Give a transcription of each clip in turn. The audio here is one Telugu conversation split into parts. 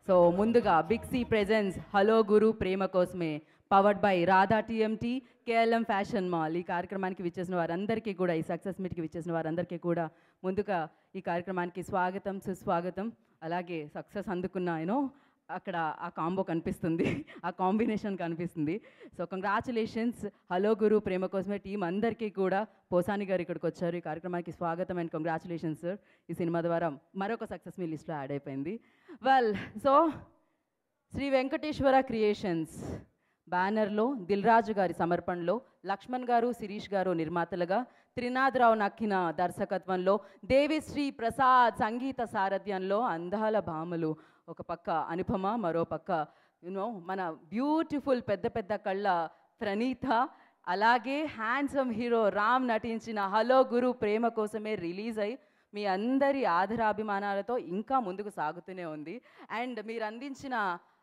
సో ముందుగా big C presence hello Guru Prema Kosame powered by Radha TMT KLM fashion mall. ఈ కార్యక్రమానికి విచ్చేసిన వారందరికీ కూడా, ఈ సక్సెస్ మీట్కి విచ్చేసిన వారందరికీ కూడా ముందుగా ఈ కార్యక్రమానికి స్వాగతం, సుస్వాగతం. అలాగే సక్సెస్ అందుకున్న అక్కడ ఆ కాంబో కనిపిస్తుంది, ఆ కాంబినేషన్ కనిపిస్తుంది. So congratulations hello Guru Prema Kosame team అందరికీ కూడా. పోసాని గారు ఇక్కడికి వచ్చారు. ఈ కార్యక్రమానికి స్వాగతం అండ్ కంగ్రాచులేషన్స్ సార్. ఈ సినిమా ద్వారా మరొక సక్సెస్ మీ లిస్ట్లో యాడ్ అయిపోయింది. Well, so Shri Venkateswara creations బ్యానర్లో దిల్ రాజు గారి సమర్పణలో లక్ష్మణ్ గారు, శిరీష్ గారు నిర్మాతలుగా, త్రినాథరావు నక్కిన దర్శకత్వంలో, దేవి శ్రీ ప్రసాద్ సంగీత సారథ్యంలో అందాల భామలు, ఒక పక్క అనుపమ, మరో పక్క మన బ్యూటిఫుల్ పెద్ద పెద్ద కళ్ళ ప్రణీత, అలాగే హ్యాండ్సమ్ హీరో రామ్ నటించిన హలో గురు ప్రేమ కోసమే రిలీజ్ అయ్యి మీ అందరి ఆదరాభిమానాలతో ఇంకా ముందుకు సాగుతూనే ఉంది. అండ్ మీరు అందించిన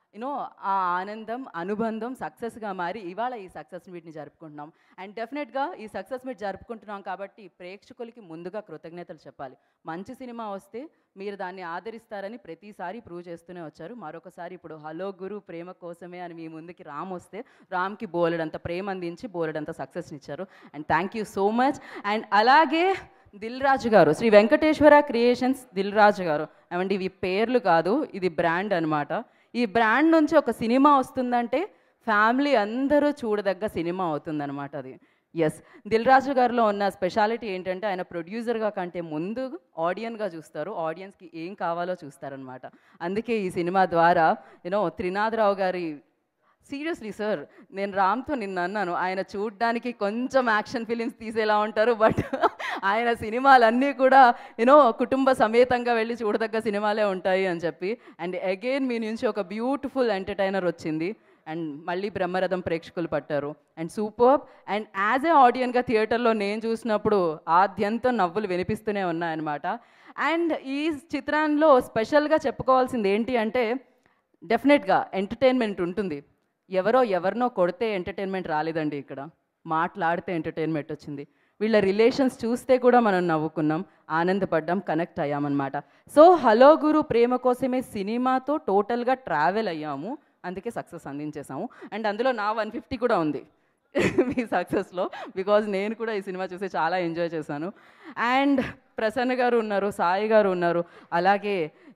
ఆ ఆనందం, అనుబంధం సక్సెస్గా మారి ఇవాళ ఈ సక్సెస్ మీట్ని జరుపుకుంటున్నాం. అండ్ డెఫినెట్గా ఈ సక్సెస్ మీట్ జరుపుకుంటున్నాం కాబట్టి ప్రేక్షకులకి ముందుగా కృతజ్ఞతలు చెప్పాలి. మంచి సినిమా వస్తే మీరు దాన్ని ఆదరిస్తారని ప్రతిసారి ప్రూవ్ చేస్తూనే వచ్చారు. మరొకసారి ఇప్పుడు హలో గురు ప్రేమ కోసమే అని మీ ముందుకి రామ్ వస్తే రామ్కి బోలెడంత ప్రేమ అందించి బోలెడంత సక్సెస్నిచ్చారు. And thank you so much. And అలాగే దిల్ రాజు గారు, శ్రీ వెంకటేశ్వర క్రియేషన్స్ దిల్ రాజు గారు. ఏమండి, ఇవి పేర్లు కాదు, ఇది బ్రాండ్ అనమాట. ఈ బ్రాండ్ నుంచి ఒక సినిమా వస్తుందంటే ఫ్యామిలీ అందరూ చూడదగ్గ సినిమా అవుతుందన్నమాట అది. ఎస్, దిల్ రాజు గారిలో ఉన్న స్పెషాలిటీ ఏంటంటే ఆయన ప్రొడ్యూసర్గా కంటే ముందు ఆడియన్గా చూస్తారు, ఆడియన్స్కి ఏం కావాలో చూస్తారనమాట. అందుకే ఈ సినిమా ద్వారా త్రినాథరావు గారి, సీరియస్లీ సార్, నేను రామ్తో నిన్న అన్నాను, ఆయన చూడ్డానికి కొంచెం యాక్షన్ ఫిలిమ్స్ తీసేలా ఉంటారు, బట్ ఆయన సినిమాలన్నీ కూడా కుటుంబ సమేతంగా వెళ్ళి చూడదగ్గ సినిమాలే ఉంటాయి అని చెప్పి. అండ్ అగైన్ మీ నుంచి ఒక బ్యూటిఫుల్ ఎంటర్టైనర్ వచ్చింది. అండ్ మళ్ళీ బ్రహ్మరథం ప్రేక్షకులు పట్టారు. And super. And as a ఆడియన్గా థియేటర్లో నేను చూసినప్పుడు ఆద్యంతం నవ్వులు వినిపిస్తూనే ఉన్నాయన్నమాట. అండ్ ఈ చిత్రంలో స్పెషల్గా చెప్పుకోవాల్సింది ఏంటి అంటే, డెఫినెట్గా ఎంటర్టైన్మెంట్ ఉంటుంది. ఎవరినో కొడితే ఎంటర్టైన్మెంట్ రాలేదండి, ఇక్కడ మాట్లాడితే ఎంటర్టైన్మెంట్ వచ్చింది. వీళ్ళ రిలేషన్స్ చూస్తే కూడా మనం నవ్వుకున్నాం, ఆనందపడ్డాం, కనెక్ట్ అయ్యామన్నమాట. సో హలో గురు ప్రేమ కోసమే సినిమాతో టోటల్గా ట్రావెల్ అయ్యాము, అందుకే సక్సెస్ అందించేసాము. అండ్ అందులో నా 150 కూడా ఉంది మీ సక్సెస్లో, బికాజ్ నేను కూడా ఈ సినిమా చూసి చాలా ఎంజాయ్ చేశాను. అండ్ ప్రసన్న గారు ఉన్నారు, సాయి గారు ఉన్నారు, అలాగే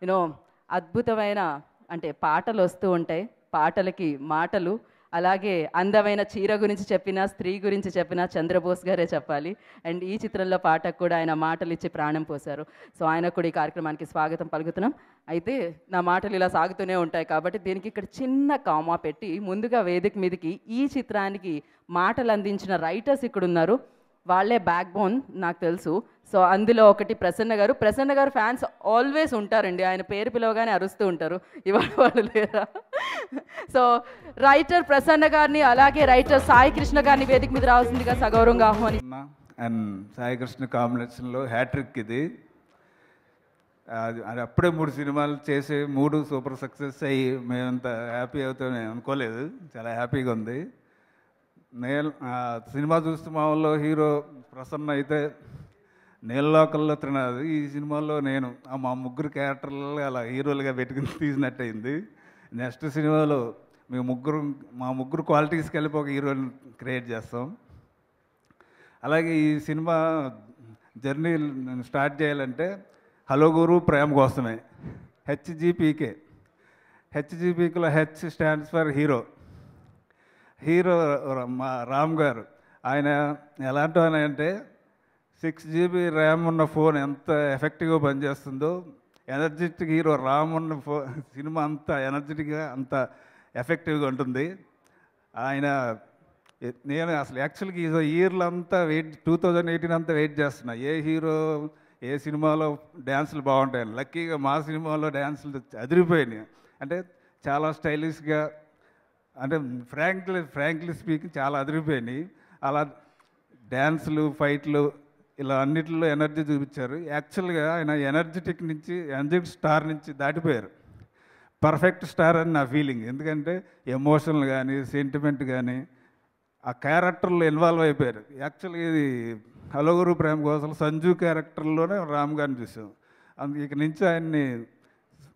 అద్భుతమైన అంటే పాటలు వస్తూ ఉంటాయి, పాటలకి మాటలు, అలాగే అందమైన చీర గురించి చెప్పిన, స్త్రీ గురించి చెప్పిన చంద్రబోస్ గారే చెప్పాలి. అండ్ ఈ చిత్రంలో పాటకు కూడా ఆయన మాటలు ఇచ్చి ప్రాణం పోశారు. సో ఆయన కూడా ఈ కార్యక్రమానికి స్వాగతం పలుకుతున్నాం. అయితే నా మాటలు ఇలా సాగుతూనే ఉంటాయి కాబట్టి దీనికి ఇక్కడ చిన్న కామా పెట్టి, ముందుగా వేదిక మీదకి ఈ చిత్రానికి మాటలు అందించిన రైటర్స్ ఇక్కడ ఉన్నారు. వాళ్ళే బ్యాక్ బోన్ నాకు తెలుసు. సో అందులో ఒకటి ప్రసన్న గారు ఫ్యాన్స్ ఆల్వేస్ ఉంటారండి, ఆయన పేరు పిలవగానే అరుస్తూ ఉంటారు. ఇవాళ వాళ్ళు లేరా? సో రైటర్ ప్రసన్న గారిని, అలాగే రైటర్ సాయి కృష్ణ గారిని వేదిక మీద రావాల్సిందిగా సగౌరవంగా ఆహ్వాని. అండ్ సాయి కృష్ణ కాంబినేషన్లో హ్యాట్రిక్ ఇది. అది అప్పుడే 3 సినిమాలు చేసి 3 సూపర్ సక్సెస్ అయ్యి మేమంత హ్యాపీ అవుతామని అనుకోలేదు. చాలా హ్యాపీగా ఉంది. నేను సినిమా చూస్తే మా ఊళ్ళో హీరో ప్రసన్న అయితే నీళ్ళలోకల్లో తినదు. ఈ సినిమాలో నేను మా 3 క్యారెక్టర్లు అలా హీరోలుగా పెట్టుకుని తీసినట్టయింది. నెక్స్ట్ సినిమాలో మా ముగ్గురు క్వాలిటీస్కి వెళ్ళి ఒక హీరోని క్రియేట్ చేస్తాం. అలాగే ఈ సినిమా జర్నీ నేను స్టార్ట్ చేయాలంటే హలో గురు ప్రేమ కోసమే, హెచ్జిపికేలో హెచ్ స్టాండ్స్ ఫర్ హీరో. మా రామ్ గారు, ఆయన ఎలాంటి ఆయన అంటే 6 GB ర్యామ్ ఉన్న ఫోన్ ఎంత ఎఫెక్టివ్గా పనిచేస్తుందో, ఎనర్జెటిక్ హీరో రామ్ ఉన్న సినిమా అంత ఎనర్జెటిక్గా అంత ఎఫెక్టివ్గా ఉంటుంది. నేను అసలు యాక్చువల్గా ఈ ఇయర్లో అంతా 2018 అంతా వెయిట్ చేస్తున్నా, ఏ హీరో ఏ సినిమాలో డ్యాన్సులు బాగుంటాయని. లక్కీగా మా సినిమాలో డ్యాన్సులు అదిరిపోయినాయి. అంటే చాలా స్టైలిష్గా, అంటే ఫ్రాంక్లీ స్పీకింగ్ చాలా అదిరిపోయినాయి. అలా డ్యాన్సులు, ఫైట్లు ఇలా అన్నిటిలో ఎనర్జీ చూపించారు. యాక్చువల్గా ఆయన ఎనర్జెటిక్ స్టార్ నుంచి దాటిపోయారు. పర్ఫెక్ట్ స్టార్ అని నా ఫీలింగ్. ఎందుకంటే ఎమోషనల్ కానీ సెంటిమెంట్ కానీ ఆ క్యారెక్టర్లో ఇన్వాల్వ్ అయిపోయారు. యాక్చువల్గా ఇది హలో గురు ప్రేమ కోసం సంజు క్యారెక్టర్లోనే రామ్ గారిని చూసాం. ఇక నుంచి ఆయన్ని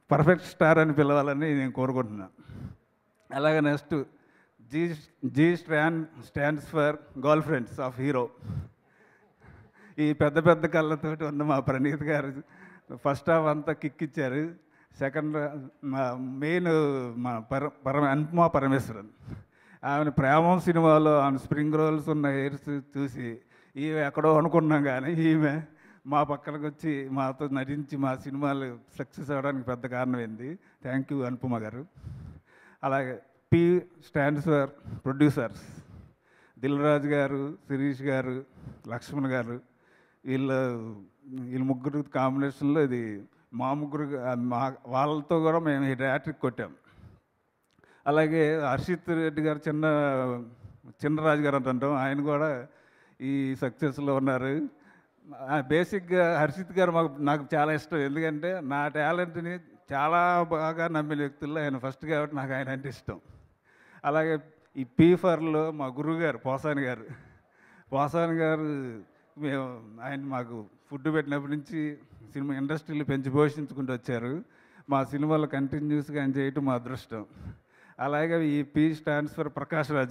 పర్ఫెక్ట్ స్టార్ అని పిలవాలని నేను కోరుకుంటున్నాను. అలాగే next G G stands for girlfriends of hero. ఈ పెద్ద పెద్ద కళ్ళతోటి ఉన్న మా ప్రణీత్ గారు ఫస్ట్ హాఫ్ అంతా కిక్ ఇచ్చారు. సెకండ్ మెయిన్ మా అనుపమ పరమేశ్వరన్, ఆమె ప్రేమం సినిమాలో ఆమె స్ప్రింగ్ రోల్స్ ఉన్న హెయిర్స్ చూసి ఈమె ఎక్కడో అనుకున్నాం, కానీ ఈమె మా పక్కనకు వచ్చి మాతో నటించి మా సినిమాలు సక్సెస్ అవ్వడానికి పెద్ద కారణమైంది. థ్యాంక్ యూ అనుపమ గారు. అలాగే P stands for producers, Dil Raju గారు, శిరీష్ గారు, లక్ష్మణ్ గారు, వీళ్ళ ముగ్గురు కాంబినేషన్లో ఇది మా ముగ్గురు వాళ్ళతో కూడా మేము హ్యాట్రిక్ కొట్టాం. అలాగే హర్షిత్ రెడ్డి గారు చిన్నరాజు గారు అంటాం, ఆయన కూడా ఈ సక్సెస్లో ఉన్నారు. బేసిక్గా హర్షిత్ గారు నాకు చాలా ఇష్టం, ఎందుకంటే నా టాలెంట్ని చాలా బాగా నమ్మిన వ్యక్తుల్లో ఆయన ఫస్ట్ కాబట్టి నాకు ఆయన అంటే ఇష్టం. అలాగే ఈ పీఫర్లో మా గురువు గారు పోసాని గారు మేము ఆయన మాకు ఫుడ్ పెట్టినప్పటి నుంచి సినిమా ఇండస్ట్రీలో పెంచి పోషించుకుంటూ వచ్చారు. మా సినిమాలో కంటిన్యూస్గా ఆయన చేయటం మా అదృష్టం. అలాగే ఈ P stands for Prakash Raju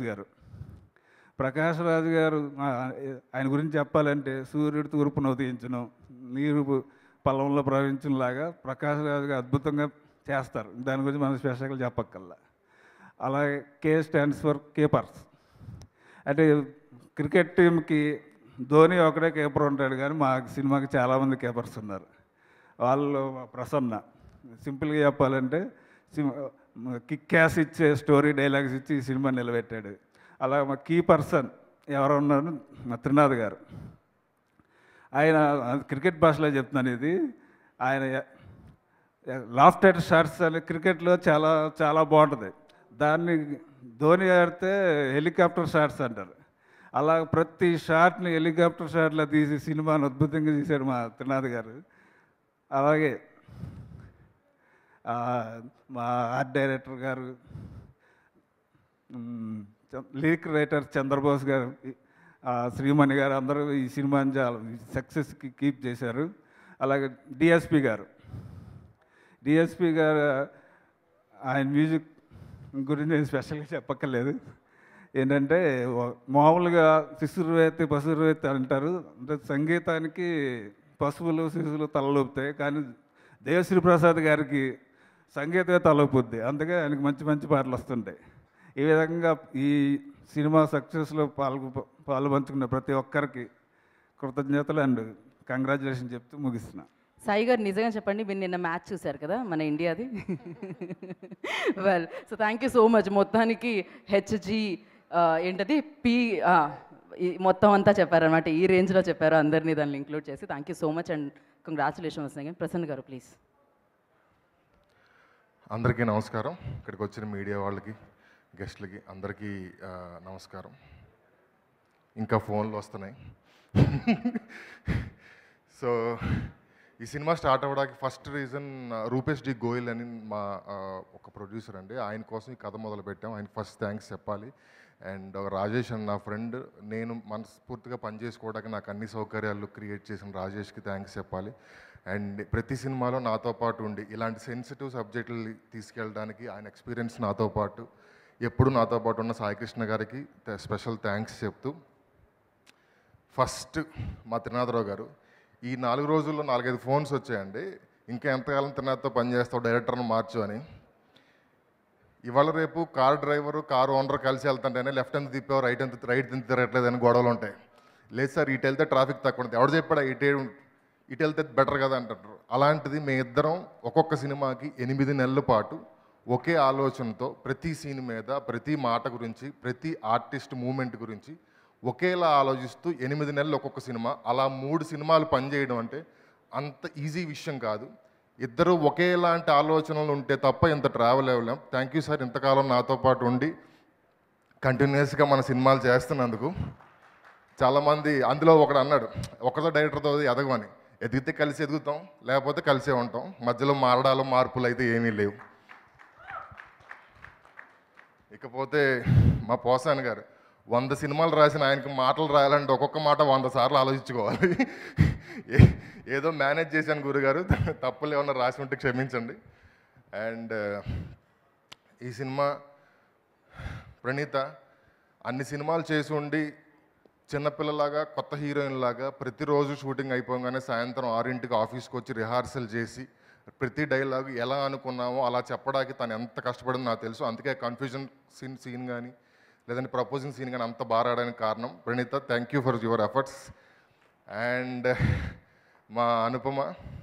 గారు ఆయన గురించి చెప్పాలంటే సూర్యుడు తూర్పును ఉదయించడం, నీరు పొలంలో ప్రవహించడంలాగా ప్రకాష్ రాజు గారు అద్భుతంగా చేస్తారు. దాని గురించి మనం స్పెషల్గా చెప్పక్కల్లా. అలాగే కే స్టాండ్స్ ఫర్ కీపర్స్, అంటే క్రికెట్ టీంకి ధోని ఒకడే కీపర్ ఉంటాడు, కానీ మా సినిమాకి చాలామంది కీపర్స్ ఉన్నారు. వాళ్ళు ప్రసన్న, సింపుల్గా చెప్పాలంటే కిక్ క్యాస్ ఇచ్చే స్టోరీ డైలాగ్స్ ఇచ్చి ఈ సినిమా నిలబెట్టాడు. అలా మా కీ పర్సన్ ఎవరు ఉన్నారు, మా త్రినాథ్ గారు. ఆయన క్రికెట్ భాషలో చెప్తున్నాను ఇది, ఆయన లాఫ్టెడ్ షాట్స్ అనే క్రికెట్లో చాలా చాలా బాగుంటుంది. దాన్ని ధోని ఆడితే హెలికాప్టర్ షాట్స్ అంటారు. అలా ప్రతి షాట్ని హెలికాప్టర్ షాట్లో తీసి సినిమాను అద్భుతంగా తీశాడు మా త్రినాథ్ గారు. అలాగే మా ఆర్ట్ డైరెక్టర్ గారు, లిరిక్ రైటర్ చంద్రబోస్ గారు, శ్రీమణి గారు అందరూ ఈ సినిమాని చాలా సక్సెస్కి కీప్ చేశారు. అలాగే డిఎస్పి గారు ఆయన మ్యూజిక్ గురించి నేను స్పెషల్గా చెప్పక్కర్లేదు. ఏంటంటే మామూలుగా శిశుర్వేత్తి పశుర్వేత్తి అంటారు, అంటే సంగీతానికి పశువులు శిశువులు తలలోపుతాయి, కానీ దేవశ్రీ ప్రసాద్ గారికి సంగీతమే తలొప్పుద్ది. అందుకే ఆయనకి మంచి మంచి పాటలు వస్తుంటాయి. ఈ విధంగా ఈ సినిమా సక్సెస్లో పాల్పంచుకున్న ప్రతి ఒక్కరికి కృతజ్ఞతలు అండ్ కంగ్రాచులేషన్ చెప్తూ ముగిస్తున్నా. సాయి గారు నిజంగా చెప్పండి, మీరు నిన్న మ్యాచ్ చూశారు కదా మన ఇండియాది. Well, so thank you so much. మొత్తానికి హెచ్జి ఏంటది మొత్తం అంతా చెప్పారనమాట, ఈ రేంజ్లో చెప్పారు, అందరినీ దాన్ని ఇంక్లూడ్ చేసి. Thank you so much and congratulations again. Prasanna గారు ప్లీజ్. అందరికీ నమస్కారం. ఇక్కడికి వచ్చిన మీడియా వాళ్ళకి, గెస్ట్లకి అందరికీ నమస్కారం. ఇంకా ఫోన్లు వస్తున్నాయి. సో ఈ సినిమా స్టార్ట్ అవ్వడానికి first reason Rupesh D Goyal అని మా ఒక ప్రొడ్యూసర్ అండి, ఆయన కోసం ఈ కథ మొదలు పెట్టాం. ఆయన ఫస్ట్ థ్యాంక్స్ చెప్పాలి. అండ్ రాజేష్ అని నా ఫ్రెండ్, నేను మనస్ఫూర్తిగా పనిచేసుకోవడానికి నాకు అన్ని సౌకర్యాలు క్రియేట్ చేసిన రాజేష్కి థ్యాంక్స్ చెప్పాలి. అండ్ ప్రతి సినిమాలో నాతో పాటు ఉండి ఇలాంటి సెన్సిటివ్ సబ్జెక్టులు తీసుకెళ్ళడానికి ఆయన ఎక్స్పీరియన్స్ నాతో పాటు ఎప్పుడు నాతో పాటు ఉన్న సాయికృష్ణ గారికి స్పెషల్ థ్యాంక్స్ చెప్తూ, ఫస్ట్ మా త్రినాథరావు గారు, ఈ 4 రోజుల్లో 4-5 ఫోన్స్ వచ్చాయండి, ఇంకా ఎంతకాలం త్రినాథ్తో పనిచేస్తావు, డైరెక్టర్ని మార్చు అని. ఇవాళ రేపు కార్ డ్రైవరు కారు ఓనర్ కలిసి వెళ్తుంటేనే లెఫ్ట్ ఎంత తిప్పావు రైట్ ఎంత తిరగట్లేదని గొడవలు ఉంటాయి. లేదు సార్ ఇటు వెళ్తే ట్రాఫిక్ తక్కువ ఉంటుంది, ఎవడు చెప్పాడా ఇటు వెళ్తే బెటర్ కదా అంటారు. అలాంటిది మీ ఇద్దరం ఒక్కొక్క సినిమాకి 8 నెలల పాటు ఒకే ఆలోచనతో ప్రతి సీన్ మీద, ప్రతి మాట గురించి, ప్రతి ఆర్టిస్ట్ మూమెంట్ గురించి ఒకేలా ఆలోచిస్తూ 8 నెలలు ఒక్కొక్క సినిమా, అలా 3 సినిమాలు పనిచేయడం అంటే అంత ఈజీ విషయం కాదు. ఇద్దరు ఒకేలాంటి ఆలోచనలు ఉంటే తప్ప ఇంత ట్రావెల్ అవ్వలేం. థ్యాంక్ యూ సార్, ఇంతకాలం నాతో పాటు ఉండి కంటిన్యూస్గా మన సినిమాలు చేస్తున్నందుకు. చాలామంది అందులో ఒకడు అన్నాడు, ఒకరితో డైరెక్టర్తో ఎదగమని. ఎదిగితే కలిసి ఎదుగుతాం, లేకపోతే కలిసే ఉంటాం, మధ్యలో మారడాలు మార్పులు అయితే ఏమీ లేవు. ఇకపోతే మా పోసాని గారు 100 సినిమాలు రాసిన ఆయనకి మాటలు రాయాలంటే ఒక్కొక్క మాట 100 సార్లు ఆలోచించుకోవాలి. ఏదో మేనేజ్ చేశాను గురుగారు, తప్పులు ఏమన్నా రాసి ఉంటే క్షమించండి. అండ్ ఈ సినిమా ప్రణీత అన్ని సినిమాలు చేసి ఉండి చిన్నపిల్లలాగా కొత్త హీరోయిన్ లాగా ప్రతిరోజు షూటింగ్ అయిపోగానే సాయంత్రం 6ంటికి ఆఫీస్కి వచ్చి రిహార్సల్ చేసి ప్రతి డైలాగ్ ఎలా అనుకున్నామో అలా చెప్పడానికి తను ఎంత కష్టపడిందో నాకు తెలుసు. అందుకే కన్ఫ్యూజన్ సీన్ కానీ లేదంటే ప్రపోజింగ్ సీన్ కానీ అంత బాగా రావడానికి కారణం. Praneetha, thank you for your efforts. And మా అనుపమ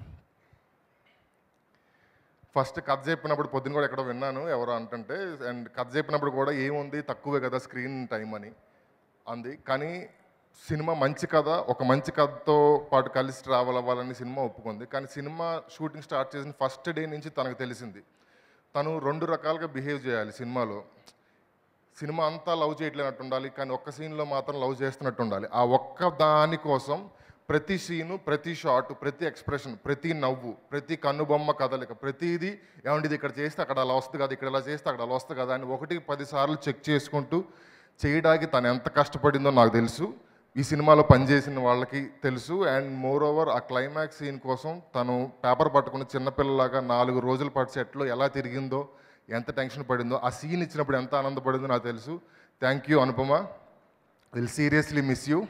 ఫస్ట్ కథ చెప్పినప్పుడు పొద్దున కూడా ఎక్కడో విన్నాను ఎవరో అంటుంటే, అండ్ కథ చెప్పినప్పుడు కూడా ఏముంది తక్కువే కదా స్క్రీన్ టైం అని అంది. కానీ సినిమా మంచి కథ, ఒక మంచి కథతో పాటు కలిసి ట్రావెల్ అవ్వాలని సినిమా ఒప్పుకుంది. కానీ సినిమా షూటింగ్ స్టార్ట్ చేసిన ఫస్ట్ డే నుంచి తనకు తెలిసింది తను 2 రకాలుగా బిహేవ్ చేయాలి సినిమాలో. సినిమా అంతా లవ్ చేయట్లేనట్టు ఉండాలి, కానీ ఒక్క సీన్లో మాత్రం లవ్ చేస్తున్నట్టు ఉండాలి. ఆ ఒక్క దానికోసం ప్రతి సీను, ప్రతి షాట్, ప్రతి ఎక్స్ప్రెషన్, ప్రతి నవ్వు, ప్రతి కన్నుబొమ్మ కదలిక, ప్రతిదీ ఏమంటే ఇది ఇక్కడ చేస్తే అక్కడ అలా వస్తుంది కదా, ఇక్కడ ఇలా చేస్తే అక్కడ అలా వస్తుంది కదా అని 1కి 10 సార్లు చెక్ చేసుకుంటూ చేయడానికి తను ఎంత కష్టపడిందో నాకు తెలుసు, ఈ సినిమాలో పనిచేసిన వాళ్ళకి తెలుసు. అండ్ మోర్ ఓవర్ ఆ క్లైమాక్స్ సీన్ కోసం తను పేపర్ పట్టుకుని చిన్నపిల్లలాగా 4 రోజుల పాటు సెట్లో ఎలా తిరిగిందో, ఎంత టెన్షన్ పడిందో, ఆ సీన్ ఇచ్చినప్పుడు ఎంత ఆనందపడిందో నాకు తెలుసు. Thank you Anupama, will seriously miss you.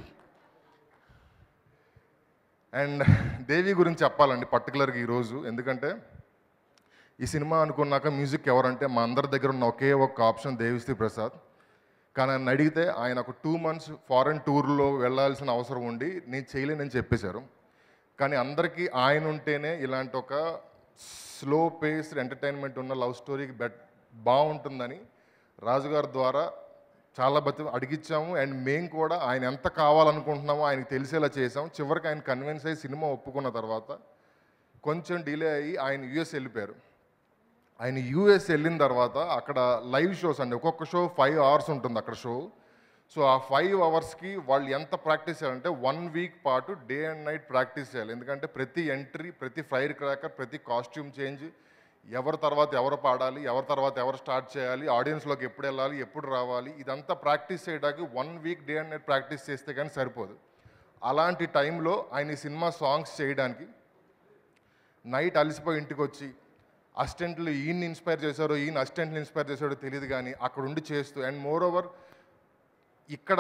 And Devi గురించి చెప్పాలండి పర్టికులర్గా ఈరోజు, ఎందుకంటే ఈ సినిమా అనుకున్నాక మ్యూజిక్ ఎవరంటే మా అందరి దగ్గర ఉన్న ఒకే ఒక ఆప్షన్ దేవిశ్రీ ప్రసాద్. కానీ నన్ను అడిగితే ఆయన ఒక 2 months ఫారెన్ టూర్లో వెళ్ళాల్సిన అవసరం ఉండి నేను చేయలేనని చెప్పేశారు. కానీ అందరికీ ఆయన ఉంటేనే ఇలాంటి ఒక స్లో పేస్డ్ ఎంటర్టైన్మెంట్ ఉన్న లవ్ స్టోరీకి బాగుంటుందని రాజుగారి ద్వారా చాలా అడిగించాము. అండ్ మేము కూడా ఆయన ఎంత కావాలనుకుంటున్నామో ఆయనకు తెలిసేలా చేసాం. చివరికి ఆయన కన్విన్స్ అయ్యి సినిమా ఒప్పుకున్న తర్వాత కొంచెం డిలే అయ్యి ఆయన యూఎస్ వెళ్ళిపోయారు. ఆయన యూఎస్ వెళ్ళిన తర్వాత అక్కడ లైవ్ షోస్ అండి, ఒక్కొక్క షో 5 hours ఉంటుంది అక్కడ షో. సో ఆ 5 hours వాళ్ళు ఎంత ప్రాక్టీస్ చేయాలంటే 1 week పాటు డే అండ్ నైట్ ప్రాక్టీస్ చేయాలి. ఎందుకంటే ప్రతి ఎంట్రీ, ప్రతి ఫైర్ క్రాకర్, ప్రతి కాస్ట్యూమ్ చేంజ్, ఎవరి తర్వాత ఎవరు పాడాలి, ఎవరి తర్వాత ఎవరు స్టార్ట్ చేయాలి, ఆడియన్స్లోకి ఎప్పుడు వెళ్ళాలి, ఎప్పుడు రావాలి, ఇదంతా ప్రాక్టీస్ చేయడానికి 1 week day and night practice చేస్తే కానీ సరిపోదు. అలాంటి టైంలో ఆయన ఈ సినిమా సాంగ్స్ చేయడానికి నైట్ అలసిపోయి ఇంటికి వచ్చి అసిస్టెంట్లు ఈయన్ని ఇన్స్పైర్ చేశారో, ఈయన అసిస్టెంట్లు ఇన్స్పైర్ చేశాడో తెలియదు కానీ అక్కడ ఉండి చేస్తూ, అండ్ మోర్ ఓవర్ ఇక్కడ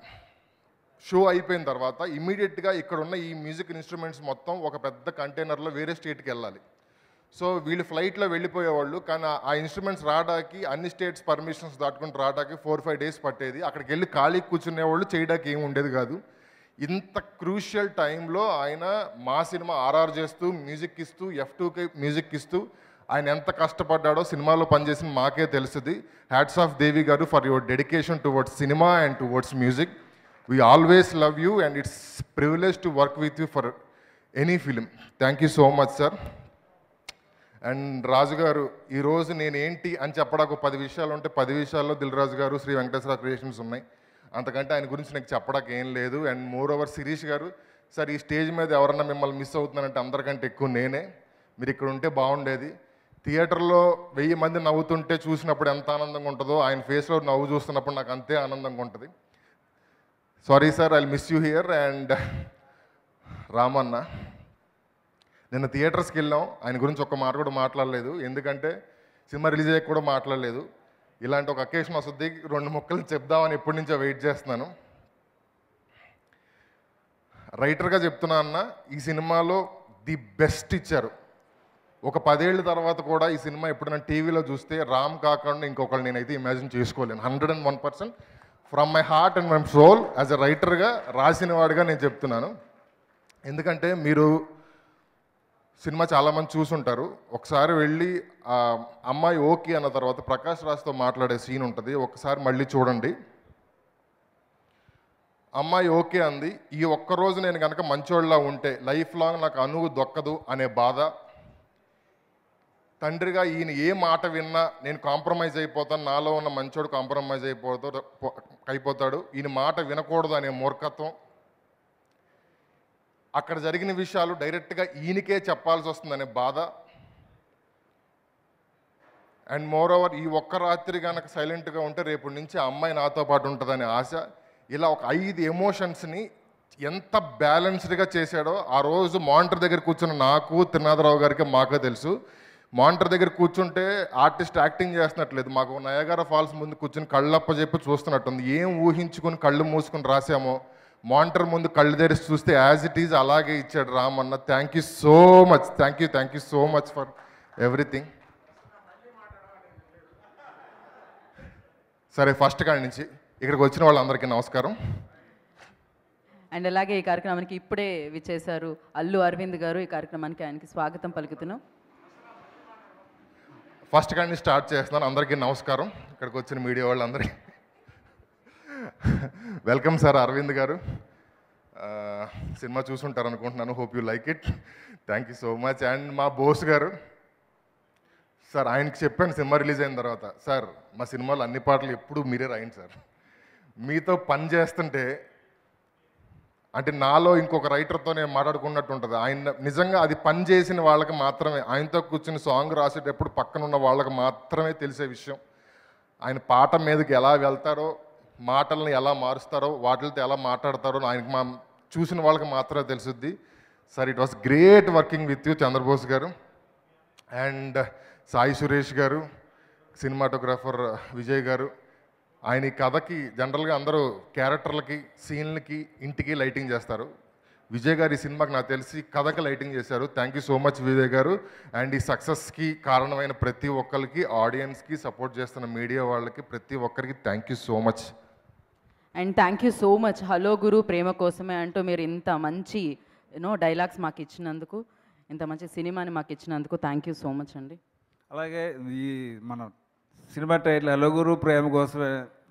షో అయిపోయిన తర్వాత ఇమీడియట్గా ఇక్కడ ఉన్న ఈ మ్యూజిక్ ఇన్స్ట్రుమెంట్స్ మొత్తం ఒక పెద్ద కంటైనర్లో వేరే స్టేట్కి వెళ్ళాలి. సో వీళ్ళు ఫ్లైట్లో వెళ్ళిపోయేవాళ్ళు, కానీ ఆ ఇన్స్ట్రుమెంట్స్ రావడానికి అన్ని స్టేట్స్ పర్మిషన్స్ దాటుకుంటూ రావడానికి 4-5 days పట్టేది. అక్కడికి వెళ్ళి ఖాళీ కూర్చునేవాళ్ళు, చేయడానికి ఏమి ఉండేది కాదు. ఇంత క్రూషియల్ టైంలో ఆయన మా సినిమా ఆర్ఆర్ చేస్తూ మ్యూజిక్ ఇస్తూ F2కి మ్యూజిక్ ఇస్తూ ఆయన ఎంత కష్టపడ్డాడో సినిమాలో పనిచేసిన మాకే తెలుస్తుంది. హ్యాట్స్ ఆఫ్ దేవి గారు for your dedication towards cinema and towards music. We always love you and it's privilege to work with you for any film. Thank you so much sir. And Raju గారు, ఈరోజు నేనేంటి అని చెప్పడానికి 10 విషయాలు ఉంటే 10 విషయాల్లో దిల్ రాజు గారు, శ్రీ వెంకటేశ్వర క్రియేషన్స్ ఉన్నాయి. అంతకంటే ఆయన గురించి నాకు చెప్పడానికి ఏం లేదు. అండ్ మోర్ ఓవర్ శిరీష్ గారు, సార్ ఈ స్టేజ్ మీద ఎవరన్నా మిమ్మల్ని మిస్ అవుతున్నారంటే అందరికంటే ఎక్కువ నేనే. మీరు ఇక్కడ ఉంటే బాగుండేది. థియేటర్లో 1000 మంది నవ్వుతుంటే చూసినప్పుడు ఎంత ఆనందంగా ఉంటుందో ఆయన ఫేస్లో నవ్వు చూస్తున్నప్పుడు నాకు అంతే ఆనందంగా ఉంటుంది. Sorry sir, I miss you here. And Ramanna, నిన్న థియేటర్స్కి వెళ్ళాం, ఆయన గురించి ఒక్క మాట కూడా మాట్లాడలేదు. ఎందుకంటే సినిమా రిలీజ్ అయ్యాక కూడా మాట్లాడలేదు. ఇలాంటి ఒక అకేషన్ వస్తుంది, 2 ముక్కలు చెప్దామని ఎప్పటి నుంచో వెయిట్ చేస్తున్నాను. రైటర్గా చెప్తున్నా అన్న, ఈ సినిమాలో ది బెస్ట్ ఇచ్చారు. ఒక 10 ఏళ్ళ తర్వాత కూడా ఈ సినిమా ఎప్పుడైనా టీవీలో చూస్తే రామ్ కాకుండా ఇంకొకళ్ళు నేనైతే ఇమాజిన్ చేసుకోలేను. 101% from my heart and my soul as a రైటర్గా, రాసిన వాడిగా నేను చెప్తున్నాను. ఎందుకంటే మీరు సినిమా చాలామంది చూసుంటారు. ఒకసారి వెళ్ళి అమ్మాయి ఓకే అన్న తర్వాత ప్రకాష్ రాజ్తో మాట్లాడే సీన్ ఉంటుంది, ఒకసారి మళ్ళీ చూడండి. అమ్మాయి ఓకే అంది, ఈ ఒక్కరోజు నేను కనుక మంచోళ్ళలా ఉంటే లైఫ్ లాంగ్ నాకు అనువు దొక్కదు అనే బాధ. తండ్రిగా ఈయన ఏ మాట విన్నా నేను కాంప్రమైజ్ అయిపోతాను, నాలో ఉన్న మంచోడు కాంప్రమైజ్ అయిపోతాడు, ఈయన మాట వినకూడదు అనే మూర్ఖత్వం. అక్కడ జరిగిన విషయాలు డైరెక్ట్గా ఈయనకే చెప్పాల్సి వస్తుందనే బాధ. అండ్ మోర్ ఓవర్ ఈ ఒక్క రాత్రి కనుక సైలెంట్గా ఉంటే రేపటి నుంచి ఆ అమ్మాయి నాతో పాటు ఉంటుందనే ఆశ. ఇలా ఒక 5 ఎమోషన్స్ని ఎంత బ్యాలెన్స్డ్గా చేశాడో ఆ రోజు మానిటర్ దగ్గర కూర్చున్న నాకు, త్రినాథరావు గారికి మాకే తెలుసు. మానిటర్ దగ్గర కూర్చుంటే ఆర్టిస్ట్ యాక్టింగ్ చేస్తున్నట్లేదు, మాకు నయాగరా ఫాల్స్ ముందు కూర్చుని కళ్ళప్ప చెప్పి చూస్తున్నట్టుంది. ఏం ఊహించుకొని కళ్ళు మూసుకొని రాసామో మానిటర్ ముందు కళ్ళు తెరిచి చూస్తే యాజ్ ఇట్ ఈజ్ అలాగే ఇచ్చాడు Ramanna. Thank you so much, thank you so much for everything. సరే, ఫస్ట్ కాడి నుంచి ఇక్కడికి వచ్చిన వాళ్ళందరికీ నమస్కారం. అండ్ అలాగే ఈ కార్యక్రమానికి ఇప్పుడే విచ్చేశారు అల్లు అరవింద్ గారు. ఈ కార్యక్రమానికి ఆయనకి స్వాగతం పలుకుతున్నాం. ఫస్ట్ కాడి నుంచి స్టార్ట్ చేస్తున్నాను. అందరికీ నమస్కారం. ఇక్కడికి వచ్చిన మీడియా వాళ్ళందరికీ వెల్కమ్ సార్. అరవింద్ గారు సినిమా చూసుంటారు అనుకుంటున్నాను. Hope you like it. Thank you so much. And మా బోస్ గారు సార్, ఆయనకి చెప్పాను సినిమా రిలీజ్ అయిన తర్వాత, సార్ మా సినిమాలో అన్ని పాటలు ఎప్పుడు మీరే రాయండి సార్. మీతో పని చేస్తుంటే అంటే నాలో ఇంకొక రైటర్తో నేను మాట్లాడుకున్నట్టు ఉంటుంది. ఆయన నిజంగా అది పని చేసిన వాళ్ళకి మాత్రమే, ఆయనతో కూర్చుని సాంగ్ రాసేటప్పుడు పక్కన ఉన్న వాళ్ళకి మాత్రమే తెలిసే విషయం. ఆయన పాట మీదకి ఎలా వెళ్తారో, మాటల్ని ఎలా మారుస్తారో, వాటితో ఎలా మాట్లాడతారో ఆయనకి చూసిన వాళ్ళకి మాత్రమే తెలుసుద్ది. Sir, it was great working with you Chandrabose గారు. అండ్ సాయి సురేష్ గారు, సినిమాటోగ్రాఫర్ విజయ్ గారు. ఆయన ఈ కథకి జనరల్గా అందరూ క్యారెక్టర్లకి, సీన్లకి, ఇంటికి లైటింగ్ చేస్తారు. విజయ్ గారు ఈ సినిమాకి నాకు తెలిసి కథకి లైటింగ్ చేశారు. Thank you so much Vijay గారు. అండ్ ఈ సక్సెస్కి కారణమైన ప్రతి ఒక్కరికి, ఆడియన్స్కి, సపోర్ట్ చేస్తున్న మీడియా వాళ్ళకి, ప్రతి ఒక్కరికి thank you so much. And thank you so much. Hello Guru Prema Kosame అంటూ మీరు ఇంత మంచి డైలాగ్స్ మాకు ఇచ్చినందుకు, ఇంత మంచి సినిమాని మాకు ఇచ్చినందుకు థ్యాంక్ యూ సో మచ్ అండి. అలాగే ఈ మన సినిమా టైటిల్ అలగురు ప్రేమ కోసమే,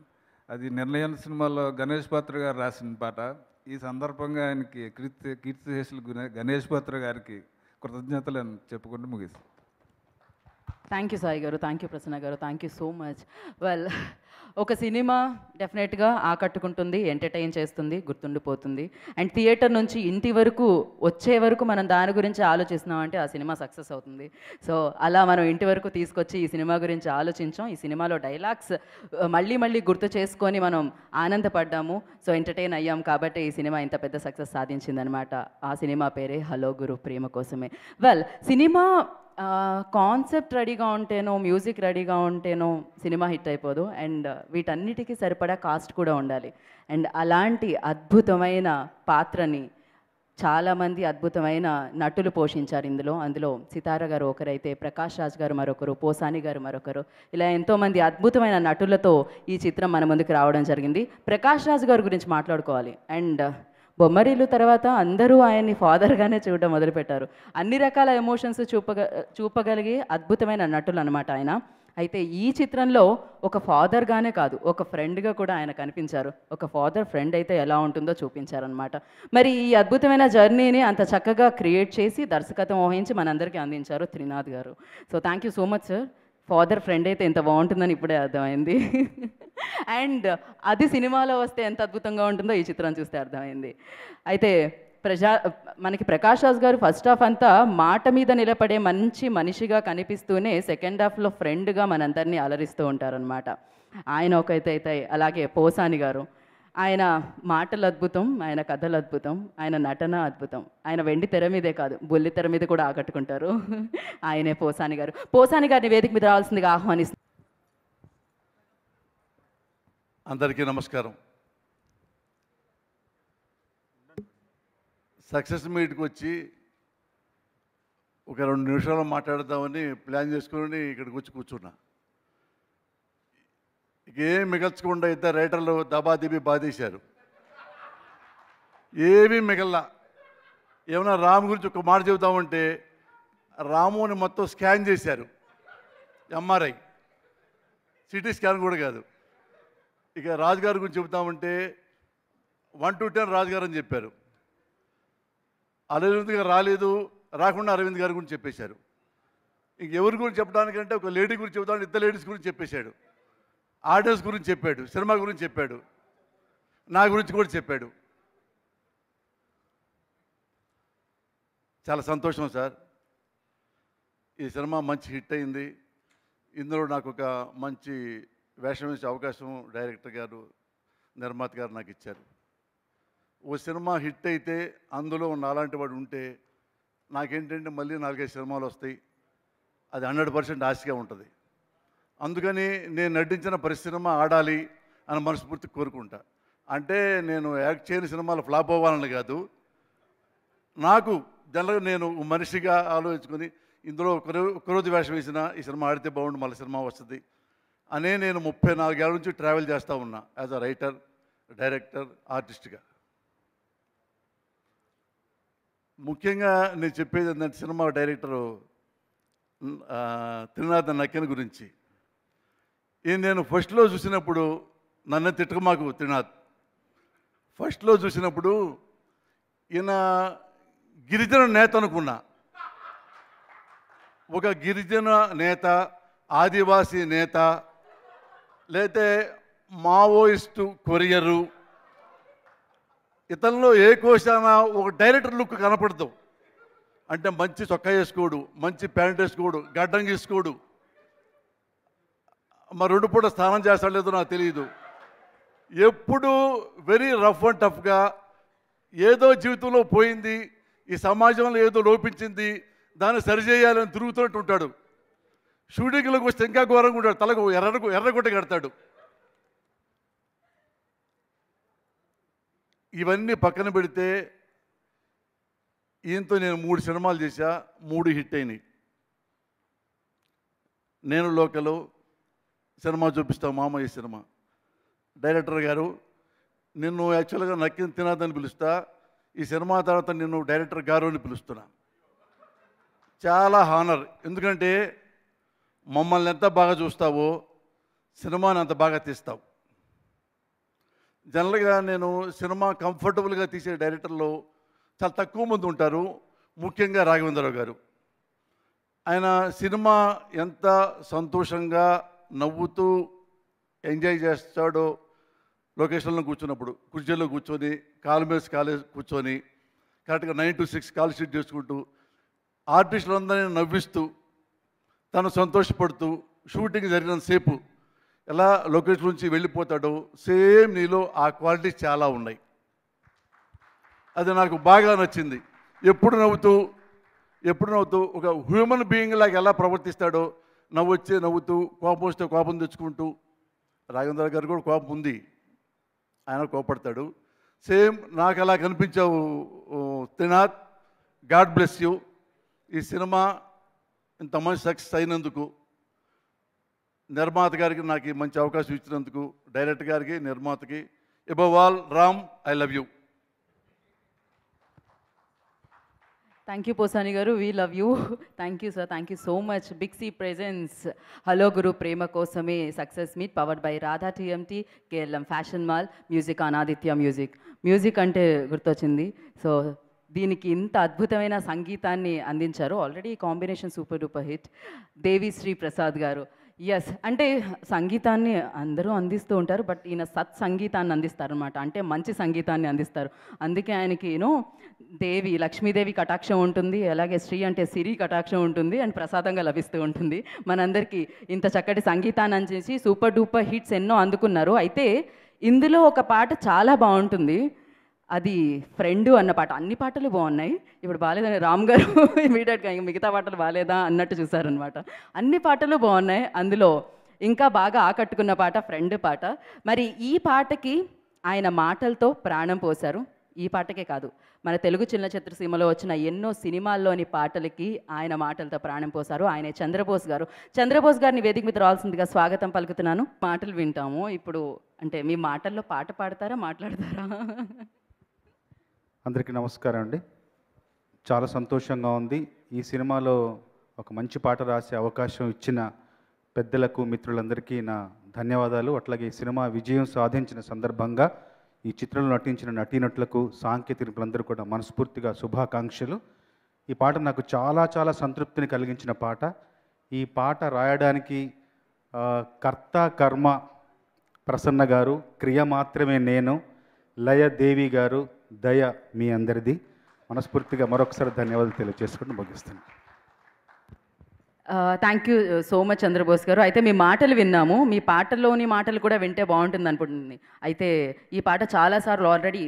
అది నిర్ణయం సినిమాలో గణేష్ పాత్ర గారు రాసిన పాట. ఈ సందర్భంగా ఆయనకి కీర్తిశేషులు గణేష్ పాత్ర గారికి కృతజ్ఞతలు చెప్పుకుంటూ ముగిస్తాను. థ్యాంక్ యూ సాయి గారు, థ్యాంక్ యూ ప్రసన్న గారు, thank you so much. Well, ఒక సినిమా డెఫినెట్గా ఆకట్టుకుంటుంది, ఎంటర్టైన్ చేస్తుంది, గుర్తుండిపోతుంది. అండ్ థియేటర్ నుంచి ఇంటి వరకు వచ్చే వరకు మనం దాని గురించి ఆలోచిస్తున్నామంటే ఆ సినిమా సక్సెస్ అవుతుంది. సో అలా మనం ఇంటి వరకు తీసుకొచ్చి ఈ సినిమా గురించి ఆలోచించాం. ఈ సినిమాలో డైలాగ్స్ మళ్ళీ మళ్ళీ గుర్తు చేసుకొని మనం ఆనందపడ్డాము. సో ఎంటర్టైన్ అయ్యాం కాబట్టి ఈ సినిమా ఇంత పెద్ద సక్సెస్ సాధించిందనమాట. ఆ సినిమా పేరే హలో గురు ప్రేమ కోసమే. వెల్, సినిమా కాన్సెప్ట్ రెడీగా ఉంటేనో, మ్యూజిక్ రెడీగా ఉంటేనో సినిమా హిట్ అయిపోదు. అండ్ వీటన్నిటికీ సరిపడా కాస్ట్ కూడా ఉండాలి. అండ్ అలాంటి అద్భుతమైన పాత్రని చాలామంది అద్భుతమైన నటులు పోషించారు అందులో సితార గారు ఒకరైతే, ప్రకాష్ రాజ్ గారు మరొకరు, పోసాని గారు మరొకరు, ఇలా ఎంతోమంది అద్భుతమైన నటులతో ఈ చిత్రం మన ముందుకు రావడం జరిగింది. ప్రకాష్ రాజ్ గారి గురించి మాట్లాడుకోవాలి. అండ్ బొమ్మరిల్లు తర్వాత అందరూ ఆయన్ని ఫాదర్గానే చూడడం మొదలుపెట్టారు. అన్ని రకాల ఎమోషన్స్ చూపగలిగే అద్భుతమైన నటులు అనమాట ఆయన. అయితే ఈ చిత్రంలో ఒక ఫాదర్గానే కాదు, ఒక ఫ్రెండ్గా కూడా ఆయన కనిపించారు. ఒక ఫాదర్ ఫ్రెండ్ అయితే ఎలా ఉంటుందో చూపించారనమాట. మరి ఈ అద్భుతమైన జర్నీని అంత చక్కగా క్రియేట్ చేసి దర్శకత్వం వహించి మనందరికీ అందించారు త్రినాథ్ గారు. So thank you so much sir. Father friend అయితే ఎంత బాగుంటుందని ఇప్పుడే అర్థమైంది. అండ్ అది సినిమాలో వస్తే ఎంత అద్భుతంగా ఉంటుందో ఈ చిత్రం చూస్తే అర్థమైంది. అయితే మనకి ప్రకాష్ రాజ్ గారు ఫస్ట్ హాఫ్ అంతా మాట మీద నిలబడే మంచి మనిషిగా కనిపిస్తూనే సెకండ్ హాఫ్లో ఫ్రెండ్గా మనందరినీ అలరిస్తూ ఉంటారనమాట. ఆయన అయితే అలాగే పోసాని గారు, ఆయన మాటలు అద్భుతం, ఆయన కథలు అద్భుతం, ఆయన నటన అద్భుతం. ఆయన వెండి తెర మీదే కాదు, బుల్లి తెర మీద కూడా ఆకట్టుకుంటారు. ఆయనే పోసాని గారు. పోసాని గారిని వేదిక మీద రావాల్సిందిగా ఆహ్వానిస్తారు. అందరికీ నమస్కారం. సక్సెస్ మీట్కి వచ్చి ఒక 2 నిమిషాలు మాట్లాడదామని ప్లాన్ చేసుకుని ఇక్కడికి వచ్చి కూర్చున్నా. ఇక ఏం మిగల్చకుండా ఇద్దరు రైటర్లు దబాదిబి బాధేశారు. ఏమీ మిగల్లా. ఏమన్నా రాము గురించి ఒక మాట చెబుతామంటే రాముని మొత్తం స్కాన్ చేశారు. ఎంఆర్ఐ, సిటీ స్కాన్ కూడా కాదు. ఇక రాజుగారి గురించి చెబుతామంటే 1 to 10 రాజుగారు అని చెప్పారు. అరవింద్ గారు రాలేదు, రాకుండా అరవింద్ గారి గురించి చెప్పేశారు. ఇంక ఎవరి గురించి చెప్పడానికంటే ఒక లేడీ గురించి చెబుతాను, 2 లేడీస్ గురించి చెప్పేశాడు. ఆడియన్స్ గురించి చెప్పాడు, సినిమా గురించి చెప్పాడు, నా గురించి కూడా చెప్పాడు. చాలా సంతోషం సార్. ఈ సినిమా మంచి హిట్ అయింది. ఇందులో నాకు ఒక మంచి వేషం వేసే అవకాశం డైరెక్టర్ గారు, నిర్మాత గారు నాకు ఇచ్చారు. ఓ సినిమా హిట్ అయితే అందులో నాలాంటి వాడు ఉంటే నాకేంటంటే మళ్ళీ 4-5 సినిమాలు వస్తాయి. అది 100% ఆశగా ఉంటుంది. అందుకని నేను నటించిన ప్రతి సినిమా ఆడాలి అని మనస్ఫూర్తి కోరుకుంటా. అంటే నేను యాక్ట్ చేయని సినిమాలు ఫ్లాప్ అవ్వాలని కాదు, నాకు జనరల్గా నేను మనిషిగా ఆలోచించుకొని ఇందులో ఒకరోజు వేషం వేసినా ఈ సినిమా ఆడితే బాగుండు, మళ్ళీ సినిమా వస్తుంది అనే నేను 34 ఏళ్ళ నుంచి ట్రావెల్ చేస్తూ ఉన్నా యాజ్ అ రైటర్, డైరెక్టర్, ఆర్టిస్ట్గా. ముఖ్యంగా నేను చెప్పేది ఏంటంటే సినిమా డైరెక్టరు త్రినాథ్ నక్కన్ గురించి. ఈయన నేను ఫస్ట్లో చూసినప్పుడు నన్ను తిట్టక మాకు త్రినాథ్ ఫస్ట్లో చూసినప్పుడు ఈయన గిరిజన నేత అనుకున్నా. ఒక గిరిజన నేత, ఆదివాసీ నేత, లేతే మావోయిస్టు కొరియరు, ఇతనిలో ఏ కోశాన ఒక డైరెక్టర్ లుక్ కనపడదు. అంటే మంచి చొక్కా వేసుకోడు, మంచి ప్యాంట్ వేసుకోడు, గడ్డం గీసుకోడు, మరి 2 పూట స్నానం చేస్తాడో లేదో నాకు తెలియదు. ఎప్పుడు వెరీ రఫ్ అండ్ టఫ్గా ఏదో జీవితంలో పోయింది, ఈ సమాజంలో ఏదో లోపించింది, దాన్ని సరిచేయాలని తిరుగుతున్నట్టు ఉంటాడు. షూటింగ్లోకి వస్తే ఇంకా ఘోరంగా ఉంటాడు, తలకు ఎర్రగుట్ట కడతాడు. ఇవన్నీ పక్కన పెడితే ఈయనతో నేను 3 సినిమాలు చేశా, 3 హిట్ అయినాయి. నేను లోకలు సినిమా చూపిస్తావు మామయ్య సినిమా. డైరెక్టర్ గారు నిన్ను యాక్చువల్గా నక్కిన తినాదని పిలుస్తా, ఈ సినిమా తర్వాత నిన్ను డైరెక్టర్ గారు అని పిలుస్తున్నా. చాలా హానర్, ఎందుకంటే మమ్మల్ని ఎంత బాగా చూస్తావో సినిమాని అంత బాగా తీస్తావు. జనరల్గా నేను సినిమా కంఫర్టబుల్గా తీసే డైరెక్టర్లో చాలా తక్కువ మంది ఉంటారు, ముఖ్యంగా రాఘవేంద్రరావు గారు. ఆయన సినిమా ఎంత సంతోషంగా నవ్వుతూ ఎంజాయ్ చేస్తాడో, లొకేషన్లో కూర్చున్నప్పుడు కుర్చీలో కూర్చొని కాలు మీద కాలు కూర్చొని కరెక్ట్గా 9 to 6 కాల్ షీట్ చేసుకుంటూ ఆర్టిస్టులందరినీ నవ్విస్తూ తను సంతోషపడుతూ షూటింగ్ జరిగినంతసేపు ఎలా లొకేషన్ నుంచి వెళ్ళిపోతాడో సేమ్ నీలో ఆ క్వాలిటీస్ చాలా ఉన్నాయి. అది నాకు బాగా నచ్చింది. ఎప్పుడు నవ్వుతూ ఒక హ్యూమన్ బీయింగ్ లాగా ఎలా ప్రవర్తిస్తాడో, నవ్వొచ్చే నవ్వుతూ, కోపం వస్తే కోపం తెచ్చుకుంటూ. రాఘవేంద్ర గారు కూడా కోపం ఉంది, ఆయన కోపడతాడు. సేమ్ నాకు అలా కనిపించావు త్రినాథ్. God bless you. ఈ సినిమా ఇంతమంది సక్సెస్ అయినందుకు, నిర్మాత గారికి నాకు ఈ మంచి అవకాశం ఇచ్చినందుకు, డైరెక్టర్ గారికి, నిర్మాతకి, above all Ram, I love you. Thank you Posani గారు, we love you. Thank you sir, thank you so much. Big C presence hello Guru Prema Kosame success meet powered by Radha TMT, KLM fashion mall, music on Aditya music. మ్యూజిక్ అంటే గుర్తొచ్చింది. సో దీనికి ఇంత అద్భుతమైన సంగీతాన్ని అందించారు. Already combination super duper hit. Devi Sri Prasad గారు. ఎస్, అంటే సంగీతాన్ని అందరూ అందిస్తూ ఉంటారు, బట్ ఈయన సత్ సంగీతాన్ని అందిస్తారనమాట. అంటే మంచి సంగీతాన్ని అందిస్తారు. అందుకే ఆయనకి దేవి, లక్ష్మీదేవి కటాక్షం ఉంటుంది, అలాగే శ్రీ అంటే సిరి కటాక్షం ఉంటుంది, అండ్ ప్రసాదంగా లభిస్తూ ఉంటుంది. మనందరికీ ఇంత చక్కటి సంగీతాన్ని అందించి సూపర్ డూపర్ హిట్స్ ఎన్నో అందుకున్నారు. అయితే ఇందులో ఒక పాట చాలా బాగుంటుంది, అది ఫ్రెండు అన్న పాట. అన్ని పాటలు బాగున్నాయి, ఇప్పుడు బాగాలేదని రామ్ గారు ఇమీడియట్గా మిగతా పాటలు బాగాలేదా అన్నట్టు చూసారనమాట. అన్ని పాటలు బాగున్నాయి, అందులో ఇంకా బాగా ఆకట్టుకున్న పాట ఫ్రెండ్ పాట. మరి ఈ పాటకి ఆయన మాటలతో ప్రాణం పోశారు. ఈ పాటకే కాదు, మన తెలుగు చిత్రసీమలో వచ్చిన ఎన్నో సినిమాల్లోని పాటలకి ఆయన మాటలతో ప్రాణం పోశారు. ఆయన చంద్రబోస్ గారు. చంద్రబోస్ గారిని వేదిక మీద రావాల్సిందిగా స్వాగతం పలుకుతున్నాను. మాటలు వింటాము ఇప్పుడు. అంటే మీ మాటల్లో పాట పాడతారా, మాట్లాడతారా? అందరికీ నమస్కారం అండి. చాలా సంతోషంగా ఉంది. ఈ సినిమాలో ఒక మంచి పాట రాసే అవకాశం ఇచ్చిన పెద్దలకు, మిత్రులందరికీ నా ధన్యవాదాలు. అట్లాగే ఈ సినిమా విజయం సాధించిన సందర్భంగా ఈ చిత్రంలో నటించిన నటీనటులకు, సాంకేతికులందరూ కూడా మనస్ఫూర్తిగా శుభాకాంక్షలు. ఈ పాట నాకు చాలా చాలా సంతృప్తిని కలిగించిన పాట. ఈ పాట రాయడానికి కర్త కర్మ ప్రసన్న గారు, క్రియ మాత్రమే నేను, లయ దేవి గారు, దయ మీ అందరిది. మనస్ఫూర్తిగా మరొకసారి ధన్యవాదాలు తెలియజేసుకుంటూ ముగిస్తున్నాను. Thank you so much Chandrabose గారు. అయితే మీ మాటలు విన్నాము, మీ పాటల్లోని మాటలు కూడా వింటే బాగుంటుంది అనుకుంటుంది. అయితే ఈ పాట చాలాసార్లు ఆల్రెడీ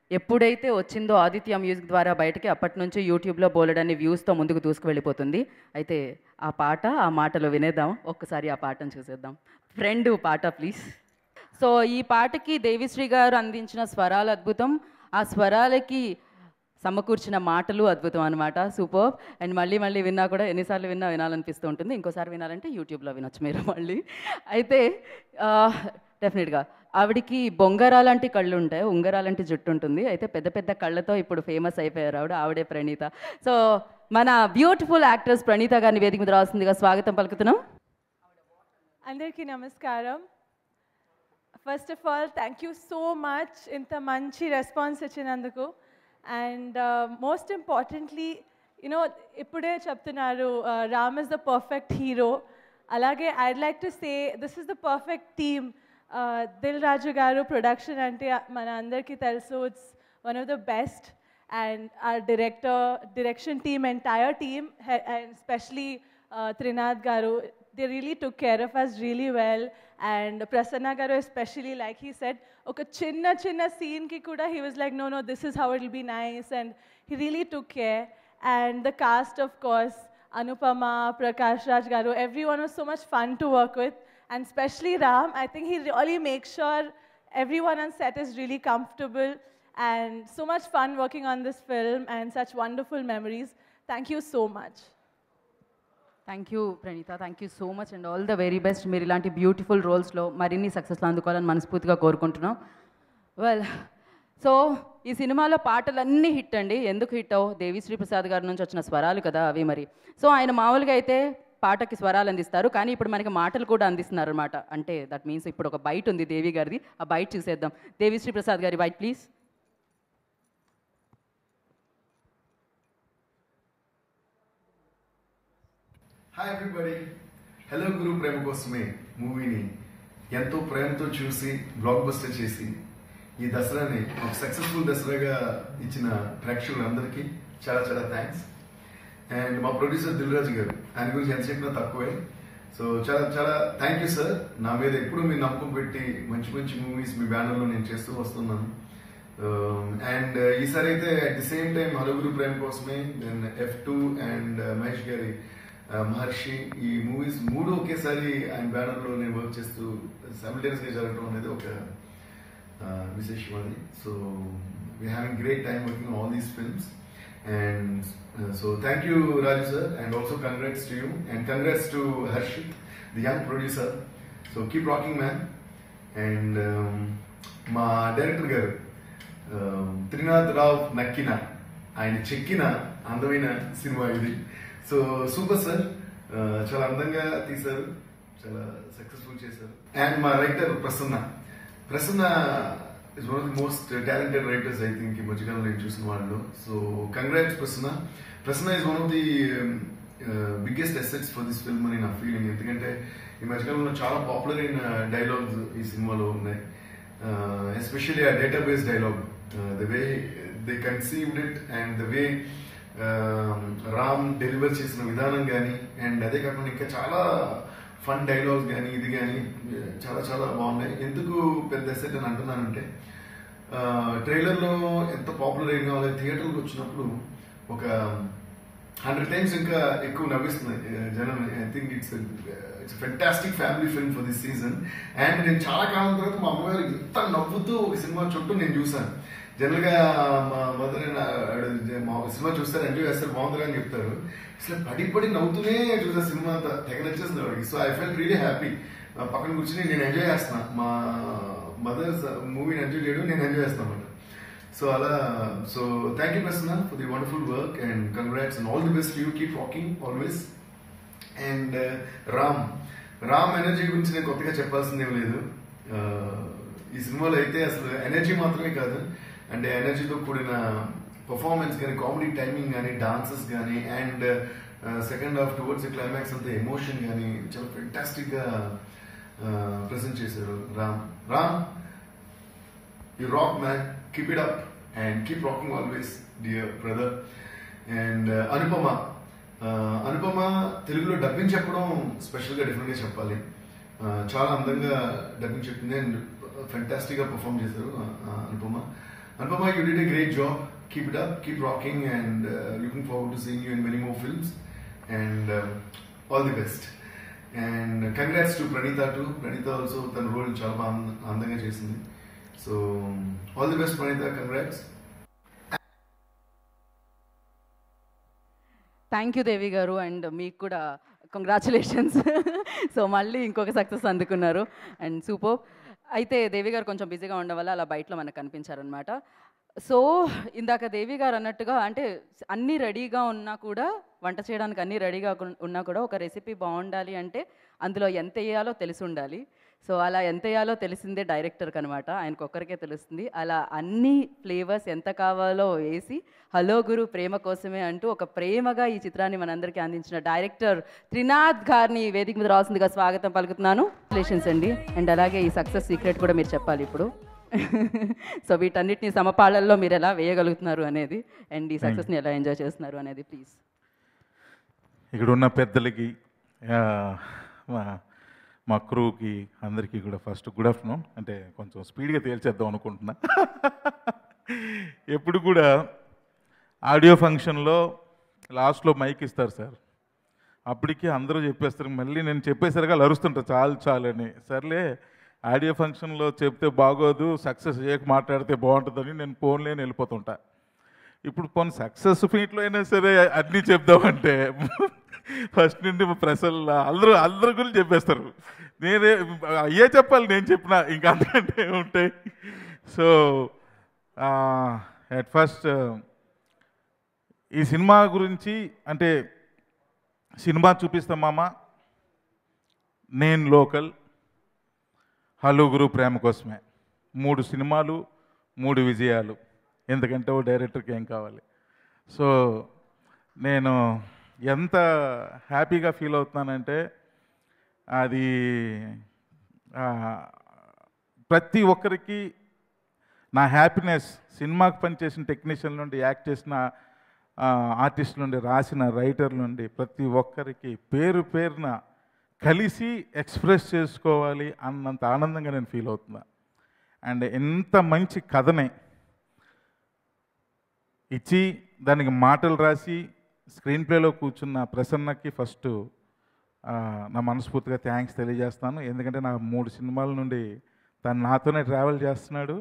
ఎప్పుడైతే వచ్చిందో ఆదిత్య మ్యూజిక్ ద్వారా బయటకి అప్పటి నుంచి యూట్యూబ్లో బోలెడన్ని వ్యూస్తో ముందుకు దూసుకువెళ్ళిపోతుంది. అయితే ఆ పాట ఆ మాటలో వినేద్దాం, ఒక్కసారి ఆ పాటను చూసేద్దాం. ఫ్రెండ్ పాట ప్లీజ్. సో ఈ పాటకి దేవిశ్రీ గారు అందించిన స్వరాలు అద్భుతం, ఆ స్వరాలకి సమకూర్చిన మాటలు అద్భుతం అనమాట. సూపర్. అండ్ మళ్ళీ మళ్ళీ విన్నా కూడా ఎన్నిసార్లు విన్నా వినాలనిపిస్తూ ఉంటుంది. ఇంకోసారి వినాలంటే యూట్యూబ్లో వినొచ్చు మీరు మళ్ళీ. అయితే డెఫినెట్గా ఆవిడికి బొంగరాలంటి కళ్ళు ఉంటాయి, ఉంగరాలంటి జుట్టు ఉంటుంది. అయితే పెద్ద పెద్ద కళ్ళతో ఇప్పుడు ఫేమస్ అయిపోయారు ఆవిడే ప్రణీత. సో మన బ్యూటిఫుల్ యాక్ట్రెస్ ప్రణీత గారిని వేదిక మీద రావాల్సిందిగా స్వాగతం పలుకుతున్నాం. అందరికీ నమస్కారం. First of all thank you so much ఇంత మంచి రెస్పాన్స్ ఇచ్చినందుకు. అండ్ మోస్ట్ ఇంపార్టెంట్లీ ఇప్పుడే చెప్తున్నారు Ram is the perfect hero. అలాగే I'd like to say this is the perfect team. Dil Raju గారు ప్రొడక్షన్ అంటే మన అందరికీ తెలుసు, it's one of the best. And our direction team, entire team, and especially Trinath garu, they really took care of us really well. And Prasanna garu especially, like he said, oka chinna scene ki kuda he was like, no, this is how it will be nice, and he really took care. And the cast, of course, Anupama, Prakash Raj garu, everyone was so much fun to work with. And especially Ram, I think he really makes sure everyone on set is really comfortable. And so much fun working on this film and such wonderful memories. Thank you so much. Thank you Pranitha, thank you so much and all the very best. మీరు ఇలాంటి బ్యూటిఫుల్ రోల్స్లో మరిన్ని సక్సెస్లు అందుకోవాలని మనస్ఫూర్తిగా కోరుకుంటున్నాం. వెల్, సో ఈ సినిమాలో పాటలన్నీ హిట్ అండి. ఎందుకు హిట్ అవు? దేవిశ్రీ ప్రసాద్ గారి నుంచి వచ్చిన స్వరాలు కదా అవి మరి. సో ఆయన మామూలుగా అయితే పాటకి స్వరాలు అందిస్తారు, కానీ ఇప్పుడు మనకి మాటలు కూడా అందిస్తున్నారు అనమాట. అంటే దట్ మీన్స్ ఇప్పుడు ఒక బైట్ ఉంది దేవి గారిది, ఆ బైట్ చూసేద్దాం. దేవిశ్రీ ప్రసాద్ గారి bite please. Hi everybody. Hello Guru Prema Kosame మూవీని ఎంతో ప్రేమతో చూసి బ్లాక్ బస్టర్ చేసి ఈ దసరాని ఒక సక్సెస్ఫుల్ దసరాగా ఇచ్చిన ప్రేక్షకులందరికీ చాలా చాలా థ్యాంక్స్. అండ్ మా ప్రొడ్యూసర్ దిల్ రాజు గారు, ఆయన గురించి ఎంత చెప్పినా తక్కువే. సో చాలా చాలా థ్యాంక్ యూ సార్. నా మీద ఎప్పుడు మీరు నమ్మకం పెట్టి మంచి మంచి మూవీస్ మీ బ్యానర్లో నేను చేస్తూ వస్తున్నాను. అండ్ ఈసారి అయితే at the same time hello Guru Prema Kosame, then F2 and Mahesh గారి మహర్షి, ఈ మూవీస్ మూడు ఒకేసారి ఆయన బ్యానర్లో నేను వర్క్ చేస్తూ సైమల్టేనియస్గా జరగడం అనేది ఒక విశేషం అది. So we having great time working all these films. And so thank you Raju sir, and also congrats to you and congrats to Harshith, the young producer. So keep rocking man. And మా డైరెక్టర్ గారు త్రినాథ్ రావు నక్కిన, ఆయన చెక్కిన అందమైన సినిమా ఇది. సో సూపర్ సార్, చాలా అందంగా తీశారు, చాలా సక్సెస్ఫుల్ చేశారు. అండ్ మా writer Prasanna is one of the most talented writers I think ఈ మధ్యకాలంలో నేను చూసిన వాళ్ళు. So congrats Prasanna is one of the biggest assets for this film అని నా ఫీలింగ్. ఎందుకంటే ఈ మధ్యకాలంలో చాలా పాపులర్ అయిన డైలాగ్స్ ఈ సినిమాలో ఉన్నాయి. ఎస్పెషల్లీ ఆ database dialogue, the way they conceived it and the way Ram deliver చేసిన విధానం కానీ, అండ్ అదే కాకుండా ఇంకా చాలా ఫన్ డైలాగ్స్ కానీ ఇది కానీ చాలా చాలా బాగున్నాయి. ఎందుకు పెద్ద ఎసెట్ అని అంటున్నానంటే, ట్రైలర్లో ఎంత పాపులర్ అయినా వాళ్ళ థియేటర్కి వచ్చినప్పుడు ఒక 100 times ఇంకా ఎక్కువ నవ్విస్తున్నాయి జనం. I think it's fantastic family film for this season. And నేను చాలా కాలం తర్వాత మా అమ్మగారు ఇంత నవ్వుతూ ఒక సినిమా చుట్టూ నేను చూసాను. జనరల్గా మా మదర్ మా సినిమా చూస్తారు, ఎంజాయ్ చేస్తారు, బాగుందిరా అని చెప్తారు. అసలు పడి నవ్వుతూనే చూసా సినిమా అంతా, తెగ నచ్చేస్తుంది వాడికి. So I felt really happy. పక్కన కూర్చొని నేను ఎంజాయ్ చేస్తున్నా, మా మదర్ మూవీని ఎంజాయ్ చేయడం నేను ఎంజాయ్ చేస్తాను అన్నమాట. సో అలా, so thank you Prasanna for the wonderful work and congrats and all the best you. Keep rocking always. And Ram energy గురించి నేను కొత్తగా చెప్పాల్సిందేం లేదు. ఈ సినిమాలో అయితే అసలు ఎనర్జీ మాత్రమే కాదు, అంటే ఎనర్జీతో కూడిన పర్ఫార్మెన్స్ కానీ, కామెడీ టైమింగ్ కానీ, డాన్సెస్ కానీ, and second half towards climax అంతా ఎమోషన్ కానీ చాలా ఫెంటాస్టిక్గా ప్రెజెంట్ చేశారు Ram. You rock man, keep it up and keep rocking always dear brother. And Anupama తెలుగులో డబ్బింగ్ చెప్పడం స్పెషల్గా డిఫరెంట్గా చెప్పాలి. చాలా అందంగా డబ్బింగ్ చెప్పింది అండ్ ఫెంటాస్టిక్గా పర్ఫామ్ చేశారు Anupama. Anupama, you did a great job. Keep it up, keep rocking, and looking forward to seeing you in many more films. And all the best. And congrats to Pranita too. Pranita also than role chala andanga chesindi. So all the best, Pranita. Congrats. Thank you Devi గారు, అండ్ మీకు కూడా కంగ్రాచులేషన్స్. సో మళ్ళీ ఇంకొక సక్సెస్ అందుకున్నారు అండ్ సూపర్. అయితే దేవి గారు కొంచెం బిజీగా ఉండడం వల్ల అలా బయటలో మనకు కనిపించారనమాట. సో ఇందాక దేవి గారు అన్నట్టుగా అంటే అన్నీ రెడీగా ఉన్నా కూడా, వంట చేయడానికి అన్నీ రెడీగా ఉన్నా కూడా ఒక రెసిపీ బాగుండాలి అంటే అందులో ఎంత వేయాలో తెలిసి ఉండాలి. సో అలా ఎంత వేయాలో తెలిసిందే డైరెక్టర్కి అనమాట, ఆయనకు ఒక్కరికే తెలుస్తుంది. అలా అన్ని ఫ్లేవర్స్ ఎంత కావాలో వేసి హలో గురు ప్రేమ కోసమే అంటూ ఒక ప్రేమగా ఈ చిత్రాన్ని మనందరికీ అందించిన డైరెక్టర్ త్రినాథ్ గారిని వేదిక మీద రావాల్సిందిగా స్వాగతం పలుకుతున్నాను. కంగ్రాచులేషన్స్ అండి. అండ్ అలాగే ఈ సక్సెస్ సీక్రెట్ కూడా మీరు చెప్పాలి ఇప్పుడు. సో వీటన్నిటిని సమపాళల్లో మీరు ఎలా వేయగలుగుతున్నారు అనేది, అండ్ ఈ సక్సెస్ని ఎలా ఎంజాయ్ చేస్తున్నారు అనేది ప్లీజ్. ఇక్కడ ఉన్న పెద్దలకి, మా క్రూకి అందరికీ కూడా ఫస్ట్ గుడ్ ఆఫ్టర్నూన్. అంటే కొంచెం స్పీడ్గా తేల్చేద్దాం అనుకుంటున్నా. ఎప్పుడు కూడా ఆడియో ఫంక్షన్లో లాస్ట్లో మైక్ ఇస్తారు సార్, అప్పటికి అందరూ చెప్పేస్తారు, మళ్ళీ నేను చెప్పేసరిగా అరుస్తుంటా చాలు చాలు అని. సర్లే ఆడియో ఫంక్షన్లో చెప్తే బాగోదు, సక్సెస్ చేయక మాట్లాడితే బాగుంటుందని నేను ఫోన్లేని వెళ్ళిపోతుంటా. ఇప్పుడు పోనీ సక్సెస్ ఫీట్లో అయినా సరే అన్నీ చెప్దామంటే ఫస్ట్ నుండి ప్రసల్ అందరు గురించి చెప్పేస్తారు. నేనే అయ్యే చెప్పాలి, నేను చెప్పినా ఇంకా అంతకంటే ఉంటాయి. సో అట్ ఫస్ట్ ఈ సినిమా గురించి అంటే, సినిమా చూపిస్తాం మామ, నేను లోకల్, హలో గురు ప్రేమ కోసమే, 3 సినిమాలు 3 విజయాలు. ఎందుకంటే ఓ డైరెక్టర్కి ఏం కావాలి. సో నేను ఎంత హ్యాపీగా ఫీల్ అవుతున్నానంటే, అది ప్రతి ఒక్కరికి నా హ్యాపీనెస్, సినిమాకి పనిచేసిన టెక్నీషియన్ నుండి, యాక్ట్ చేసిన ఆర్టిస్ట్ నుండి, రాసిన రైటర్ నుండి ప్రతి ఒక్కరికి పేరు పేరున కలిసి ఎక్స్ప్రెస్ చేసుకోవాలి అన్నంత ఆనందంగా నేను ఫీల్ అవుతున్నా. అండ్ ఎంత మంచి కథనే ఇచ్చి దానికి మాటలు రాసి స్క్రీన్ ప్లేలో కూర్చున్న ప్రసన్నకి ఫస్ట్ నా మనస్ఫూర్తిగా థ్యాంక్స్ తెలియజేస్తాను. ఎందుకంటే నా 3 సినిమాల నుండి తను నాతోనే ట్రావెల్ చేస్తున్నాడు.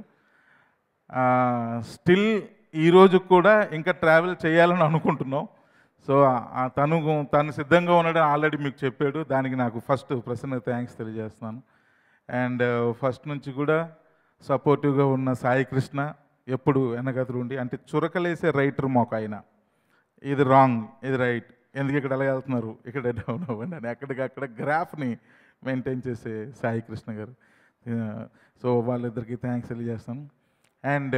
స్టిల్ ఈరోజు కూడా ఇంకా ట్రావెల్ చేయాలని అనుకుంటున్నాం. సో తను సిద్ధంగా ఉన్నాడని ఆల్రెడీ మీకు చెప్పాడు. దానికి నాకు ఫస్ట్ ప్రసన్న థ్యాంక్స్ తెలియజేస్తున్నాను. అండ్ ఫస్ట్ నుంచి కూడా సపోర్టివ్గా ఉన్న సాయి కృష్ణ ఎప్పుడు వెనకతులు ఉండి, అంటే చురకలేసే రైటర్ మాకు ఆయన, ఇది రాంగ్ ఇది రైట్, ఎందుకు ఇక్కడ ఎలా వెళ్తున్నారు, ఇక్కడ డౌన్ అవ్వండి అని ఎక్కడికక్కడ గ్రాఫ్ని మెయింటైన్ చేసే సాయి కృష్ణ గారు. సో వాళ్ళిద్దరికీ థ్యాంక్స్ తెలియజేస్తాను. అండ్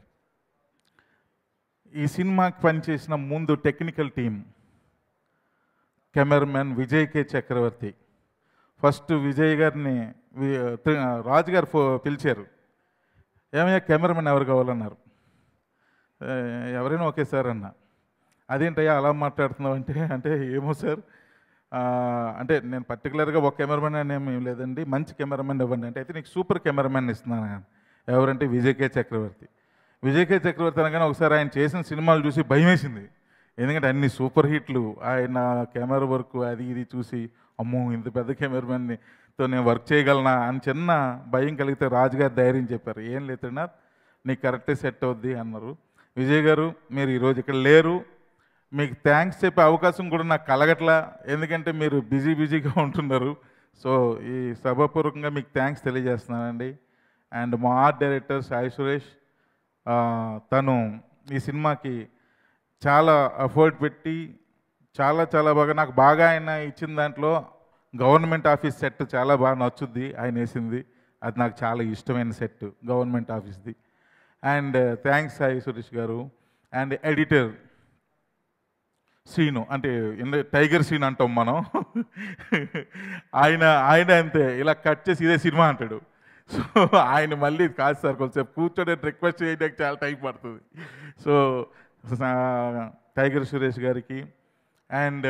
ఈ సినిమాకి పనిచేసిన ముందు technical team, cameraman Vijay K Chakravarthy. First Vijay గారిని రాజు గారు పిలిచారు, ఏమయ్యా కెమెరామెన్ ఎవరు కావాలన్నారు. ఎవరైనా ఓకే సార్ అన్న. అదేంటయ్యా అలా మాట్లాడుతున్నావు అంటే ఏమో సార్, అంటే నేను పర్టికులర్గా ఒక కెమెరామెన్ అని ఏమీ లేదండి, మంచి కెమెరామెన్ ఇవ్వండి అంటే, అయితే నీకు సూపర్ కెమెరామెన్ ఇస్తున్నాను. ఎవరంటే విజయ్ కే చక్రవర్తి. విజయ్ కే చక్రవర్తి అనగానే ఒకసారి ఆయన చేసిన సినిమాలు చూసి భయం వేసింది. ఎందుకంటే అన్ని సూపర్ హిట్లు, ఆయన కెమెరా వర్క్ అది ఇది చూసి అమ్మో ఇంత పెద్ద కెమెరామెన్తో నేను వర్క్ చేయగలనా అని చిన్న భయం కలిగితే రాజుగారు ధైర్యం చెప్పారు, ఏం లేదన్నా నీకు కరెక్టే సెట్ అవుద్ది అన్నారు. విజయ్ గారు మీరు ఈరోజు ఇక్కడ లేరు, మీకు థ్యాంక్స్ చెప్పే అవకాశం కూడా నాకు కలగట్లా, ఎందుకంటే మీరు బిజీగా ఉంటున్నారు. సో ఈ సభాపూర్వకంగా మీకు థ్యాంక్స్ తెలియజేస్తున్నానండి. అండ్ మా ఆర్ట్ డైరెక్టర్ సాయి సురేష్, తను ఈ సినిమాకి చాలా ఎఫర్ట్ పెట్టి చాలా బాగా, నాకు బాగా ఆయన ఇచ్చిన దాంట్లో గవర్నమెంట్ ఆఫీస్ సెట్ చాలా బాగా నచ్చుద్ది ఆయన వేసింది. అది నాకు చాలా ఇష్టమైన సెట్ గవర్నమెంట్ ఆఫీస్ది. అండ్ థ్యాంక్స్ సాయి సురేష్ గారు. అండ్ ఎడిటర్ సీను, అంటే టైగర్ సీన్ అంటాం మనం, ఆయన అంతే ఇలా కట్ చేసి ఇదే సినిమా అంటాడు. సో ఆయన మళ్ళీ కాదు సార్ కొంచెం కూర్చొని రిక్వెస్ట్ చేయడానికి చాలా టైం పడుతుంది. సో టైగర్ సురేష్ గారికి అండ్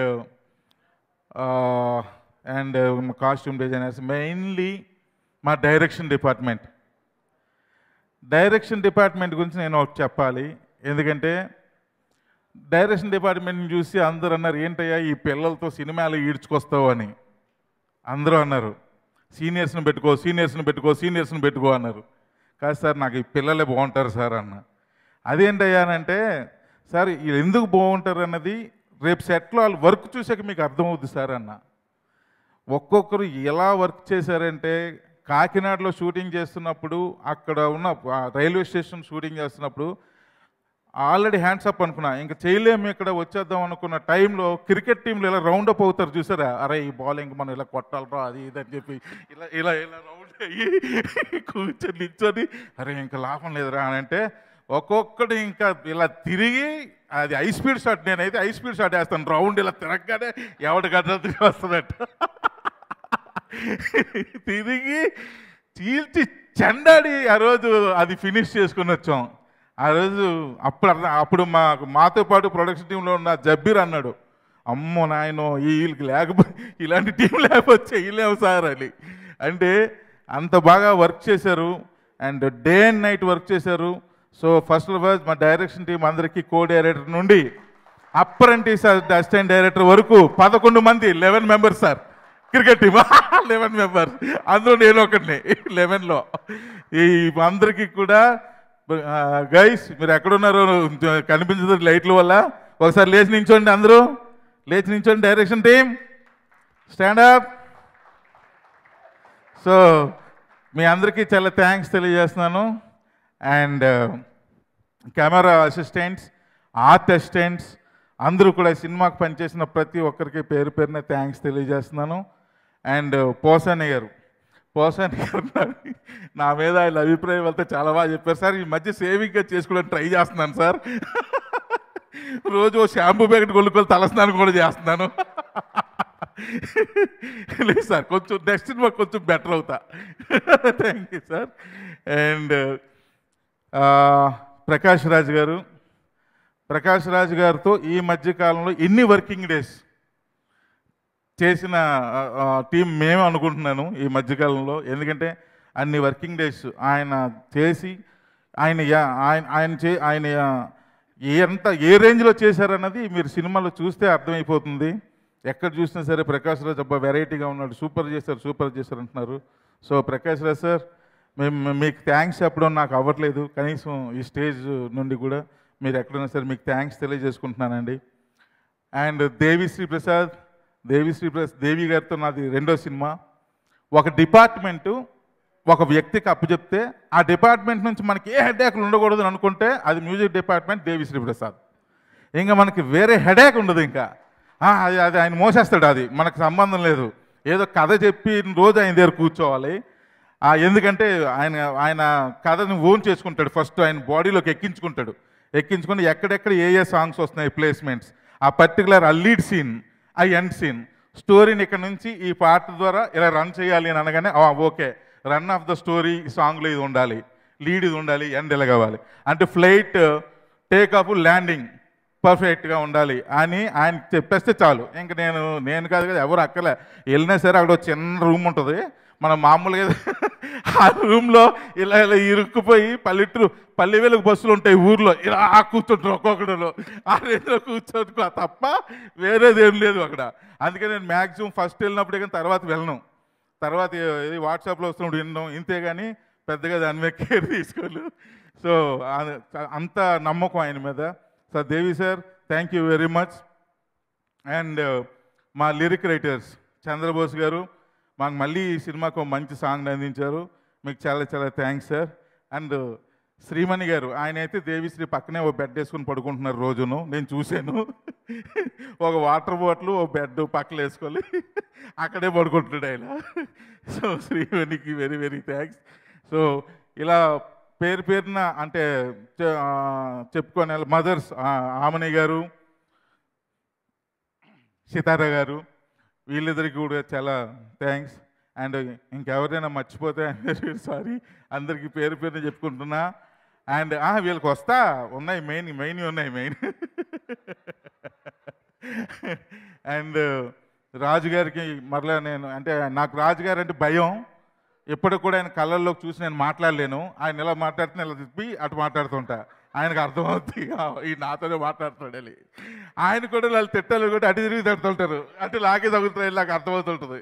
కాస్ట్యూమ్ డిజైనర్స్, మెయిన్లీ మా డైరెక్షన్ డిపార్ట్మెంట్. డైరెక్షన్ డిపార్ట్మెంట్ గురించి నేను ఒకటి చెప్పాలి. ఎందుకంటే డైరెక్షన్ డిపార్ట్మెంట్ని చూసి అందరూ అన్నారు, ఏంటయ్యా ఈ పిల్లలతో సినిమాలు ఈడ్చుకొస్తావు అని అందరూ అన్నారు. సీనియర్స్ని పెట్టుకో, సీనియర్స్ని పెట్టుకో, సీనియర్స్ని పెట్టుకో అన్నారు. కాదు సార్, నాకు ఈ పిల్లలే బాగుంటారు సార్ అన్న. అదేంటయ్యానంటే, సార్ వీళ్ళు ఎందుకు బాగుంటారు అన్నది రేపు సెట్లో వాళ్ళు వర్క్ చూసాక మీకు అర్థమవుద్ది సార్ అన్న. ఒక్కొక్కరు ఎలా వర్క్ చేశారంటే, కాకినాడలో షూటింగ్ చేస్తున్నప్పుడు, అక్కడ ఉన్న రైల్వే స్టేషన్ షూటింగ్ చేస్తున్నప్పుడు ఆల్రెడీ హ్యాండ్స్ అప్ అనుకున్నా, ఇంకా చేయలేము ఇక్కడ వచ్చేద్దాం అనుకున్న టైంలో క్రికెట్ టీంలో ఇలా రౌండప్ అవుతారు చూసారా, అరే ఈ బౌలింగ్ మనం ఇలా కొట్టాలరా అది ఇది అని చెప్పి ఇలా ఇలా ఇలా రౌండ్ అయ్యి కూర్చొని నిల్చొని అరే ఇంకా లాభం లేదురా అని అంటే ఒక్కొక్కటి ఇంకా ఇలా తిరిగి అది హై స్పీడ్ షాట్, నేనైతే హై స్పీడ్ షాట్ వేస్తాను, రౌండ్ ఇలా తిరగగానే ఎవరికి అడ్రస్ వస్తుందట తిరిగి చీల్చి చెండాడి ఆ రోజు అది ఫినిష్ చేసుకుని వచ్చాం. ఆ రోజు అప్పుడు మాతో పాటు ప్రొడక్షన్ టీంలో ఉన్న జబ్బీర్ అన్నాడు, అమ్మో నాయనో వీళ్ళకి లేకపోతే ఇలాంటి టీం లేకపోతే చేయలేము సార్ అని. అంటే అంత బాగా వర్క్ చేశారు and day and night work చేశారు. సో ఫస్ట్ ఆఫ్ ఆల్ మా డైరెక్షన్ టీం అందరికీ కో డైరెక్టర్ నుండి అప్రెంటిస్ అసిస్టెంట్ డైరెక్టర్ వరకు 11 మంది 11 members sir cricket team 11 members, అందులో నేను ఒకటిని 11లో. ఈ అందరికీ కూడా గైస్ మీరు ఎక్కడున్నారో కనిపించదు లైట్ల వల్ల, ఒకసారి లేచి నించోండి, అందరూ లేచి నించోండి. Direction team stand up. సో మీ అందరికీ చాలా థ్యాంక్స్ తెలియజేస్తున్నాను. And camera assistants, art assistants అందరూ కూడా సినిమాకి పనిచేసిన ప్రతి ఒక్కరికి పేరు పేరున థ్యాంక్స్ తెలియజేస్తున్నాను. అండ్ పోసాని గారు నా మీద ఆయన అభిప్రాయం వెళ్తే చాలా బాగా చెప్పారు సార్. ఈ మధ్య సేవింగ్గా చేసుకోవడానికి ట్రై చేస్తున్నాను సార్, రోజు షాంపూ ప్యాకెట్ కొనుక్కొని తలస్నానం కూడా చేస్తున్నాను. లేదు సార్, కొంచెం నెక్స్ట్ సినిమా కొంచెం బెటర్ అవుతా. Thank you sir. And Prakash Raj గారితో ఈ మధ్యకాలంలో ఎన్ని వర్కింగ్ డేస్ చేసిన టీం మేము అనుకుంటున్నాను ఈ మధ్యకాలంలో. ఎందుకంటే అన్ని వర్కింగ్ డేస్ ఆయన చేసి ఆయన ఏ రేంజ్లో చేశారన్నది మీరు సినిమాలో చూస్తే అర్థమైపోతుంది. ఎక్కడ చూసినా సరే ప్రకాష్ రాజ్ అబ్బా వెరైటీగా ఉన్నాడు, సూపర్ చేశారు అంటున్నారు. సో ప్రకాష్ రాజ్ సార్, మేము మీకు థ్యాంక్స్ చెప్పడం నాకు అవ్వట్లేదు, కనీసం ఈ స్టేజ్ నుండి కూడా మీరు ఎక్కడున్నా సరే మీకు థ్యాంక్స్ తెలియజేసుకుంటున్నానండి. అండ్ దేవి గారితో నాది 2వ సినిమా. ఒక డిపార్ట్మెంటు ఒక వ్యక్తికి అప్పచెప్తే ఆ డిపార్ట్మెంట్ నుంచి మనకి ఏ హెడేక్లు ఉండకూడదు అనుకుంటే అది మ్యూజిక్ డిపార్ట్మెంట్ దేవిశ్రీ ప్రసాద్. ఇంకా మనకి వేరే హెడేక్ ఉండదు, ఇంకా అది ఆయన మోసేస్తాడు, అది మనకు సంబంధం లేదు. ఏదో కథ చెప్పి రోజు ఆయన దగ్గర కూర్చోవాలి. ఎందుకంటే ఆయన కథని ఓన్ చేసుకుంటాడు, ఫస్ట్ ఆయన బాడీలోకి ఎక్కించుకుని ఎక్కడెక్కడ ఏ సాంగ్స్ వస్తున్నాయి ప్లేస్మెంట్స్, ఆ పర్టికులర్ ఆ లీడ్ సీన్, ఆ ఎండ్ సీన్ స్టోరీని ఇక్కడ నుంచి ఈ పార్ట్ ద్వారా ఇలా రన్ చేయాలి అని అనగానే okay run of the story సాంగ్లో ఇది ఉండాలి, లీడ్ ఇది ఉండాలి, ఎండ్ ఇలా కావాలి అంటే ఫ్లైట్ టేక్ ఆఫ్ ల్యాండింగ్ పర్ఫెక్ట్గా ఉండాలి అని ఆయన చెప్పేస్తే చాలు. ఇంక నేను కాదు కదా, ఎవరు అక్కలే. వెళ్ళినా సరే అక్కడ చిన్న రూమ్ ఉంటుంది, మనం మామూలుగా ఆ రూమ్లో ఇలా ఇరుక్కుపోయి పల్లెవేలకు బస్సులు ఉంటాయి ఊర్లో, ఇలా కూర్చుంటారు ఒక్కొక్కడిలో, ఆ రేంజ్లో కూర్చోట్టుకో తప్ప వేరేది ఏం లేదు అక్కడ. అందుకే నేను మ్యాక్సిమం ఫస్ట్ వెళ్ళినప్పుడే కానీ తర్వాత వెళ్ళను, తర్వాత వాట్సాప్లో వస్తున్నప్పుడు వినడం, ఇంతే కానీ పెద్దగా దాని మీద కేర్ తీసుకోలేదు. సో అంత నమ్మకం ఆయన మీద. Sir Devi sir thank you very much. And మా లిరిక్ రైటర్స్ చంద్రబోస్ గారు మాకు మళ్ళీ ఈ సినిమాకు మంచి సాంగ్ అందించారు, మీకు చాలా చాలా థ్యాంక్స్ సార్. అండ్ శ్రీమణి గారు, ఆయన అయితే దేవిశ్రీ పక్కనే ఓ బెడ్ వేసుకుని పడుకుంటున్నారు రోజును, నేను చూశాను. ఒక వాటర్ బాటిల్ ఓ బెడ్ పక్కన వేసుకొని అక్కడే పడుకుంటున్నాడు ఆయన. సో శ్రీమణికి వెరీ వెరీ థ్యాంక్స్. సో ఇలా పేరున అంటే చెప్పుకొని మదర్స్ ఆమని గారు, సితారా గారు, వీళ్ళిద్దరికి కూడా చాలా థ్యాంక్స్. అండ్ ఇంకెవరైనా మర్చిపోతే సారీ, అందరికీ పేరున చెప్పుకుంటున్నా. అండ్ వీళ్ళకి ఉన్నాయి మెయిన్ ఉన్నాయి. అండ్ రాజుగారికి మరలా నేను అంటే నాకు రాజుగారు అంటే భయం, ఎప్పటికి కూడా ఆయన కళ్ళల్లోకి చూసి నేను మాట్లాడలేను. ఆయన ఇలా మాట్లాడుతున్నా ఇలా తిప్పి అటు మాట్లాడుతుంటా. ఆయనకు అర్థమవుతుంది ఈ నాతోనే మాట్లాడుతాడని. ఆయన కూడా వాళ్ళు తిట్టాలి కూడా అటు తిరిగి తడుతుంటారు, అటు లాగే తగులుతాయి, నాకు అర్థమవుతుంటుంది.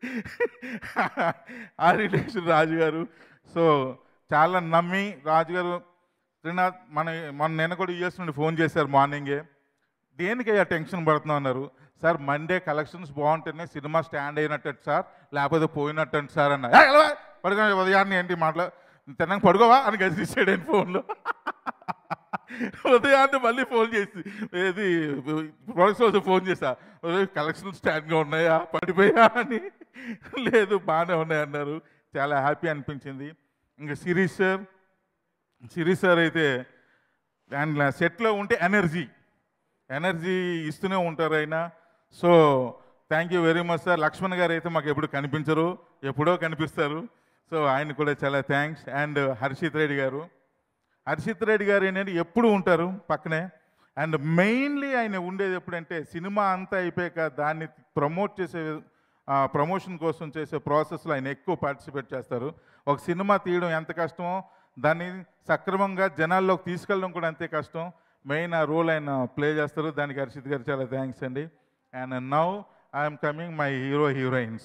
ఆ రిలేషన్ రాజుగారు. సో చాలా నమ్మి రాజుగారు శ్రీనాథ్ మొన్న నేను కూడా యూఎస్ నుండి ఫోన్ చేశారు మార్నింగే. దేనికయ్యా టెన్షన్ పడుతున్నాం అన్నారు. సార్ మండే కలెక్షన్స్ బాగుంటేనే సినిమా స్టాండ్ అయినట్టు సార్, లేకపోతే పోయినట్టు సార్ అన్న. పడుకో ఉదయాన్నే ఏంటి తిన్నాక పడుకోవా అని గసిస్తాడు ఆయన ఫోన్లో. ఉదయాన్నే మళ్ళీ ఫోన్ చేసి ఏది ప్రొడక్ట్స్ రోజు ఫోన్ చేశా, కలెక్షన్ స్టాండ్గా ఉన్నాయా పడిపోయా అని. లేదు బాగానే ఉన్నాయి అన్నారు. చాలా హ్యాపీ అనిపించింది. ఇంకా శిరీష్ సార్ అయితే అండ్ సెట్లో ఉంటే ఎనర్జీ ఇస్తూనే ఉంటారు ఆయన. So thank you very much sir. Lakshman గారు అయితే మాకు ఎప్పుడు కనిపించరు, ఎప్పుడో కనిపిస్తారు. సో ఆయన కూడా చాలా థ్యాంక్స్. అండ్ హర్షిత్ రెడ్డి గారు ఏంటంటే ఎప్పుడు ఉంటారు పక్కనే. అండ్ మెయిన్లీ ఆయన ఉండేది ఎప్పుడంటే సినిమా అంతా అయిపోయాక దాన్ని ప్రమోషన్ కోసం చేసే ప్రాసెస్లో ఆయన ఎక్కువ పార్టిసిపేట్ చేస్తారు. ఒక సినిమా తీయడం ఎంత కష్టమో దాన్ని సక్రమంగా జనాల్లోకి తీసుకెళ్ళడం కూడా అంతే కష్టం. మెయిన్ ఆ రోల్ ఆయన ప్లే చేస్తారు. దానికి హర్షిత్ గారు చాలా థ్యాంక్స్ అండి. And now I'm coming my heroines.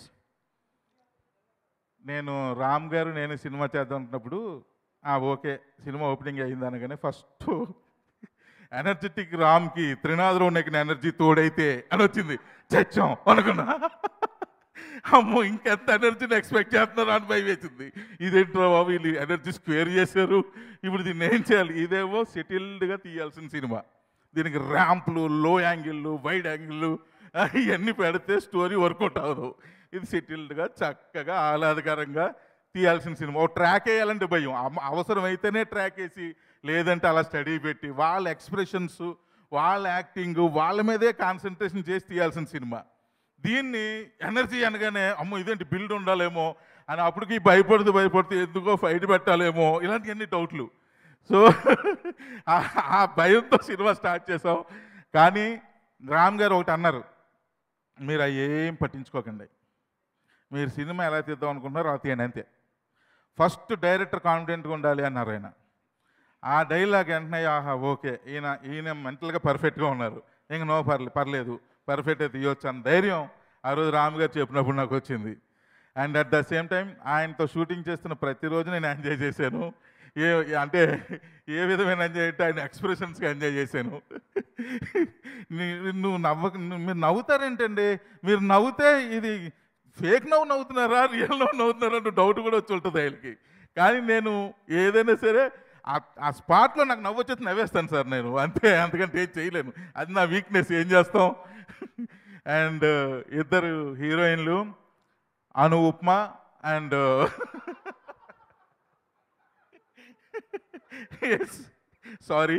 నేను రామ్ గారు నేను సినిమా చేద్దాం అనుకున్నప్పుడు ఓకే సినిమా ఓపెనింగ్ అయింది అనగానే ఫస్ట్ ఎనర్జెటిక్ రామ్కి త్రినాథరావు నెక్కిన ఎనర్జీ తోడైతే అని వచ్చింది. చచ్చాం అనుకున్నా. అమ్మో ఇంకెంత ఎనర్జీని ఎక్స్పెక్ట్ చేస్తున్నారు అని భయం వేసింది. ఇదేంట్రా బాబు వీళ్ళు ఎనర్జీ స్క్వేర్ చేశారు, ఇప్పుడు దీన్ని ఏం చేయాలి? ఇదేమో సెటిల్డ్గా తీయాల్సిన సినిమా. దీనికి ర్యాంప్లు, లో యాంగిళ్ళు, వైడ్ యాంగిళ్ళు ఇవన్నీ పెడితే స్టోరీ వర్కౌట్ అవ్వదు. ఇది సెటిల్డ్గా చక్కగా ఆహ్లాదకరంగా తీయాల్సిన సినిమా. ఓ ట్రాక్ వేయాలంటే భయం, అవసరమైతేనే ట్రాక్ వేసి, లేదంటే అలా స్టడీ పెట్టి వాళ్ళ ఎక్స్ప్రెషన్స్, వాళ్ళ యాక్టింగ్, వాళ్ళ మీదే కాన్సన్ట్రేషన్ చేసి తీయాల్సిన సినిమా. దీన్ని ఎనర్జీ అనగానే అమ్మో ఇదేంటి బిల్డ్ ఉండాలేమో అని అప్పటికి భయపడుతూ ఎందుకో ఫైట్ పెట్టాలేమో ఇలాంటివన్నీ డౌట్లు. సో ఆ భయంతో సినిమా స్టార్ట్ చేసాం. కానీ రామ్ గారు ఒకటి అన్నారు, మీరు అవి ఏం పట్టించుకోకండి, మీరు సినిమా ఎలా తీద్దాం అనుకుంటున్నారో అలా తీయండి అంతే. ఫస్ట్ డైరెక్టర్ కాన్ఫిడెంట్గా ఉండాలి అన్నారు ఆయన. ఆ డైలాగ్ వెంటనే ఓకే ఈయన మెంటల్గా పర్ఫెక్ట్గా ఉన్నారు, ఇంక నో పర్లేదు పర్ఫెక్ట్ అయితే తీయొచ్చు అన్న ధైర్యం ఆ రోజు రామ్ గారు చెప్పినప్పుడు నాకు వచ్చింది. And at the same time ఆయనతో షూటింగ్ చేస్తున్న ప్రతిరోజు నేను ఎంజాయ్ చేశాను. అంటే ఏ విధమైన ఎంజాయ్ అంటే ఆయన ఎక్స్ప్రెషన్స్గా ఎంజాయ్ చేశాను. మీరు నవ్వుతారేంటండి, మీరు నవ్వుతే ఇది ఫేక్ నవ్వుతున్నారా రియల్ నవ్వుతున్నారా అంటే డౌట్ కూడా వచ్చి ఉంటుంది ఆయనకి. కానీ నేను ఏదైనా సరే ఆ స్పాట్లో నాకు నవ్వు వచ్చేసి నవ్వేస్తాను సార్ నేను, అంతే, అంతకంటే ఏం చేయలేను. అది నా వీక్నెస్, ఏం చేస్తాం. అండ్ ఇద్దరు హీరోయిన్లు అనుపమ అండ్ సారీ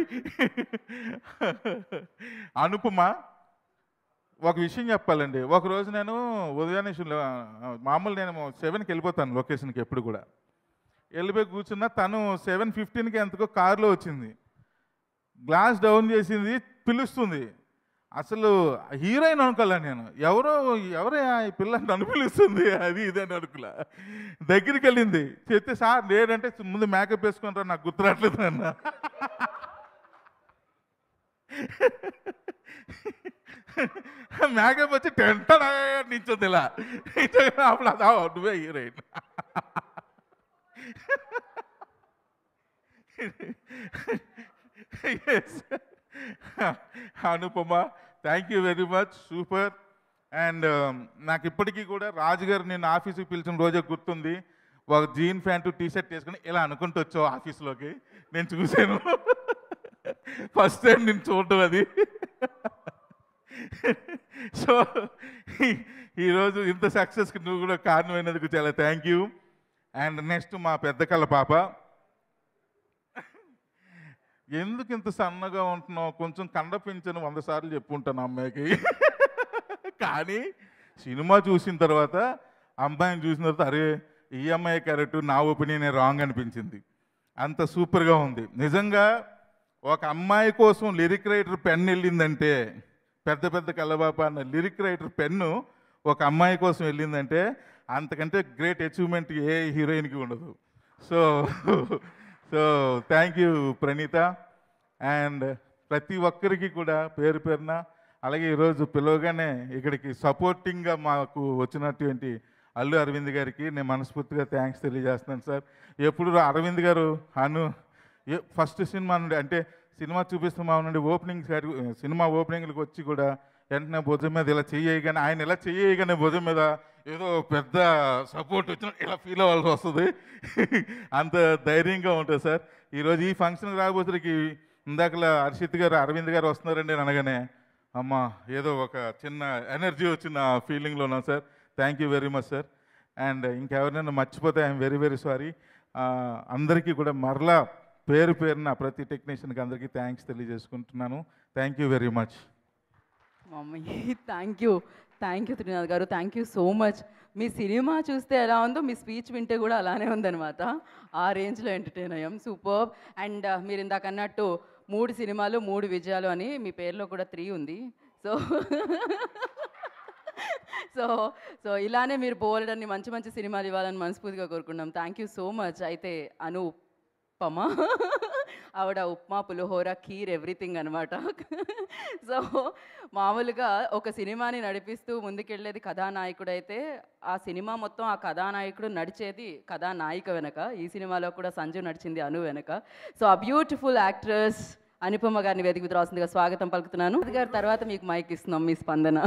అనుపమ. ఒక విషయం చెప్పాలండి, ఒకరోజు నేను ఉదయాన్నే మామూలు నేను 7కి వెళ్ళిపోతాను లొకేషన్కి ఎప్పుడు కూడా. వెళ్ళిపోయి కూర్చున్నా, తను 7:15కి ఎంతకో కారులో వచ్చింది, గ్లాస్ డౌన్ చేసింది, పిలుస్తుంది. అసలు హీరోయిన్ అనుకోలే నేను, ఎవరే ఈ పిల్ల నన్ను పిలుస్తుంది అది ఇది అని అనుకోలే. దగ్గరికి వెళ్ళింది, చెప్తే సార్ లేదంటే ముందు మేకప్ వేసుకుంటారు నాకు గుర్తురాట్లేదు అన్న. మేకప్ వచ్చి టెంట నించుంది ఇలా, అప్పుడు అదా నువ్వే heroine. Anupama thank you very much, super. And నాకు ఇప్పటికీ కూడా రాజుగారు నేను ఆఫీస్కి పిలిచిన రోజే గుర్తుంది. ఒక జీన్ ప్యాంటు టీషర్ట్ వేసుకుని ఇలా అనుకుంటూ వచ్చావు ఆఫీస్లోకి, నేను చూశాను. ఫస్ట్ టైం నేను చూడటం అది. సో ఈరోజు ఇంత సక్సెస్కి నువ్వు కూడా కారణమైనందుకు చాలా థ్యాంక్ యూ. అండ్ నెక్స్ట్ మా పెద్ద కళ్ళ పాప, ఎందుకు ఇంత సన్నగా ఉంటున్నావు, కొంచెం కండ పెంచను 100 సార్లు చెప్పుంటాను అమ్మాయికి. కానీ సినిమా చూసిన తర్వాత అమ్మాయిని చూసిన తర్వాత అరే ఈ అమ్మాయి క్యారెక్టర్ నా ఒపీనియన్ రాంగ్ అనిపించింది. అంత సూపర్గా ఉంది నిజంగా. ఒక అమ్మాయి కోసం లిరిక్ రైటర్ పెన్ వెళ్ళిందంటే, పెద్ద కళ్ళబాప అన్న లిరిక్ రైటర్ పెన్ను ఒక అమ్మాయి కోసం వెళ్ళిందంటే అంతకంటే గ్రేట్ అచీవ్మెంట్ ఏ హీరోయిన్కి ఉండదు. So so thank you Pranitha. And ప్రతి ఒక్కరికి కూడా పేరు పేరున, అలాగే ఈరోజు పిలవగానే ఇక్కడికి సపోర్టింగ్గా మాకు వచ్చినటువంటి అల్లు అరవింద్ గారికి నేను మనస్ఫూర్తిగా థ్యాంక్స్ తెలియజేస్తున్నాను సార్. ఎప్పుడు అరవింద్ గారు ఫస్ట్ సినిమా నుండి, అంటే సినిమా చూపిస్తున్నా నుండి సినిమా ఓపెనింగ్లకు వచ్చి కూడా వెంటనే భుజం మీద ఇలా చెయ్యగానే, ఆయన ఇలా చెయ్యగానే భుజం మీద ఏదో పెద్ద సపోర్ట్ వచ్చిన ఇలా ఫీల్ అవ్వాల్సి వస్తుంది. అంత ధైర్యంగా ఉంటుంది సార్. ఈరోజు ఈ ఫంక్షన్కి రాబోతుడికి ఇందాకలా హర్షిత్ గారు, అరవింద్ గారు వస్తున్నారండి అని అనగానే అమ్మ ఏదో ఒక చిన్న ఎనర్జీ వచ్చిన ఫీలింగ్లో ఉన్నాం sir. Thank you very much sir. And ఇంకెవరినైనా మర్చిపోతే ఐఎమ్ వెరీ వెరీ సారీ. అందరికీ కూడా మరలా పేరు పేరున ప్రతి టెక్నీషియన్కి అందరికీ థ్యాంక్స్ తెలియజేసుకుంటున్నాను. Thank you very much. Mummy thank you Trinath గారు, థ్యాంక్ యూ సో మచ్. మీ సినిమా చూస్తే ఎలా ఉందో మీ స్పీచ్ వింటే కూడా అలానే ఉందన్నమాట. ఆ రేంజ్లో ఎంటర్టైన్ అయ్యాం. సూపర్. అండ్ మీరు ఇందాక అన్నట్టు 3 సినిమాలు 3 విజయాలు అని మీ పేరులో కూడా 3 ఉంది. సో సో సో ఇలానే మీరు బోల్డన్ని మంచి మంచి సినిమాలు ఇవ్వాలని మనస్ఫూర్తిగా కోరుకున్నాం. Thank you so much. అయితే అనుపమ ఆవిడ ఉప్మా, పులిహోర, ఖీర్ ఎవ్రీథింగ్ అనమాట. సో మామూలుగా ఒక సినిమాని నడిపిస్తూ ముందుకెళ్ళేది కథానాయకుడు అయితే, ఆ సినిమా మొత్తం ఆ కథానాయకుడు నడిచేది కథానాయిక వెనక. ఈ సినిమాలో కూడా సంజు నడిచింది అను వెనక. సో ఆ బ్యూటిఫుల్ యాక్ట్రెస్ అనుపమ గారిని వేదిక మీద రావాల్సిందిగా స్వాగతం పలుకుతున్నాను. గారి తర్వాత మీకు మైక్ ఇస్తున్నాం, మీ స్పందన.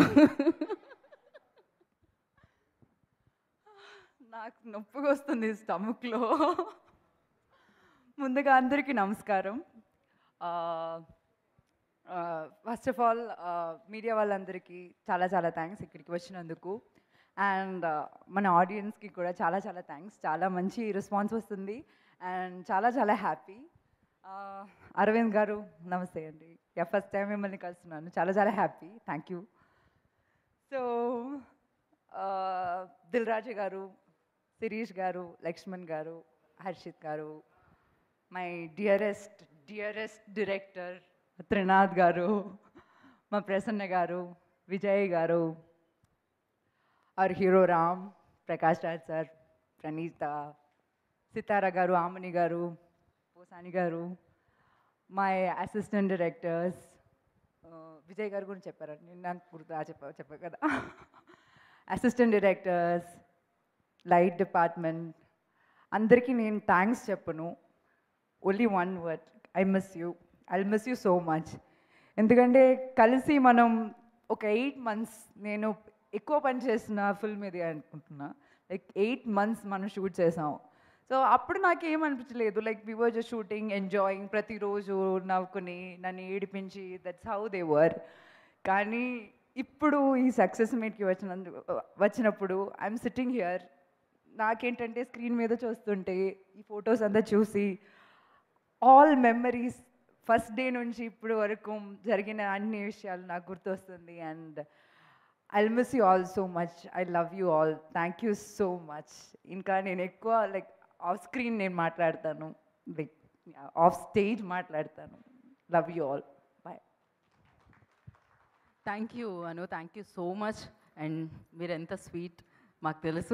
నాకు నొప్పిగా వస్తుంది స్టమక్లో. ముందుగా అందరికీ నమస్కారం. ఫస్ట్ ఆఫ్ ఆల్ మీడియా వాళ్ళందరికీ చాలా చాలా థ్యాంక్స్ ఇక్కడికి వచ్చినందుకు. అండ్ మన ఆడియన్స్కి కూడా చాలా చాలా థ్యాంక్స్. చాలా మంచి రెస్పాన్స్ వస్తుంది అండ్ చాలా చాలా హ్యాపీ. అరవింద్ గారు నమస్తే అండి. ఫస్ట్ టైం మిమ్మల్ని కలుస్తున్నాను. చాలా చాలా happy. Thank you. So Dil Raju గారు, శిరీష్ గారు, లక్ష్మణ్ గారు, హర్షిత్ గారు, మై డియరెస్ట్ డైరెక్టర్ త్రినాథ్ గారు, మా ప్రసన్న గారు, విజయ్ గారు, our hero Ram, Prakash Raj sir, Praneetha, Sithara గారు, ఆమని గారు, పోసాని గారు, మై అసిస్టెంట్ డైరెక్టర్స్, విజయ్ గారు గురించి చెప్పారండి, నాకు గుర్తు చెప్పారు కదా. అసిస్టెంట్ డైరెక్టర్స్, లైట్ డిపార్ట్మెంట్, అందరికీ నేను థ్యాంక్స్ చెప్పను. Only one word, I miss you so much. ఎందుకంటే కలిసి మనం ఒక 8 months, నేను ఎక్కువ పని చేసిన ఫిల్మ్ ఇది అనుకుంటున్నా. లైక్ 8 months మనం షూట్ చేసాం. సో అప్పుడు నాకు ఏమనిపించలేదు. Like we were just shooting, enjoying, ప్రతిరోజు నవ్వుకుని నన్ను ఏడిపించి, దట్స్ హౌ దే వర్. కానీ ఇప్పుడు ఈ సక్సెస్ మీట్కి వచ్చినప్పుడు ఐఎమ్ సిట్టింగ్ హియర్. నాకేంటంటే స్క్రీన్ మీద చూస్తుంటే ఈ ఫొటోస్ అంతా చూసి ఆల్ మెమరీస్ ఫస్ట్ డే నుంచి ఇప్పుడు వరకు జరిగిన అన్ని విషయాలు నాకు గుర్తొస్తుంది. And I miss you all so much. I love you all. Thank you so much. ఇంకా నేను ఎక్కువ లైక్ ఆఫ్ స్క్రీన్ నేను మాట్లాడతాను, లైక్ ఆఫ్ స్టేజ్ మాట్లాడతాను. Love you all. Bye. Thank you Anu, thank you so much. And మీరు ఎంత స్వీట్ మాకు తెలుసు.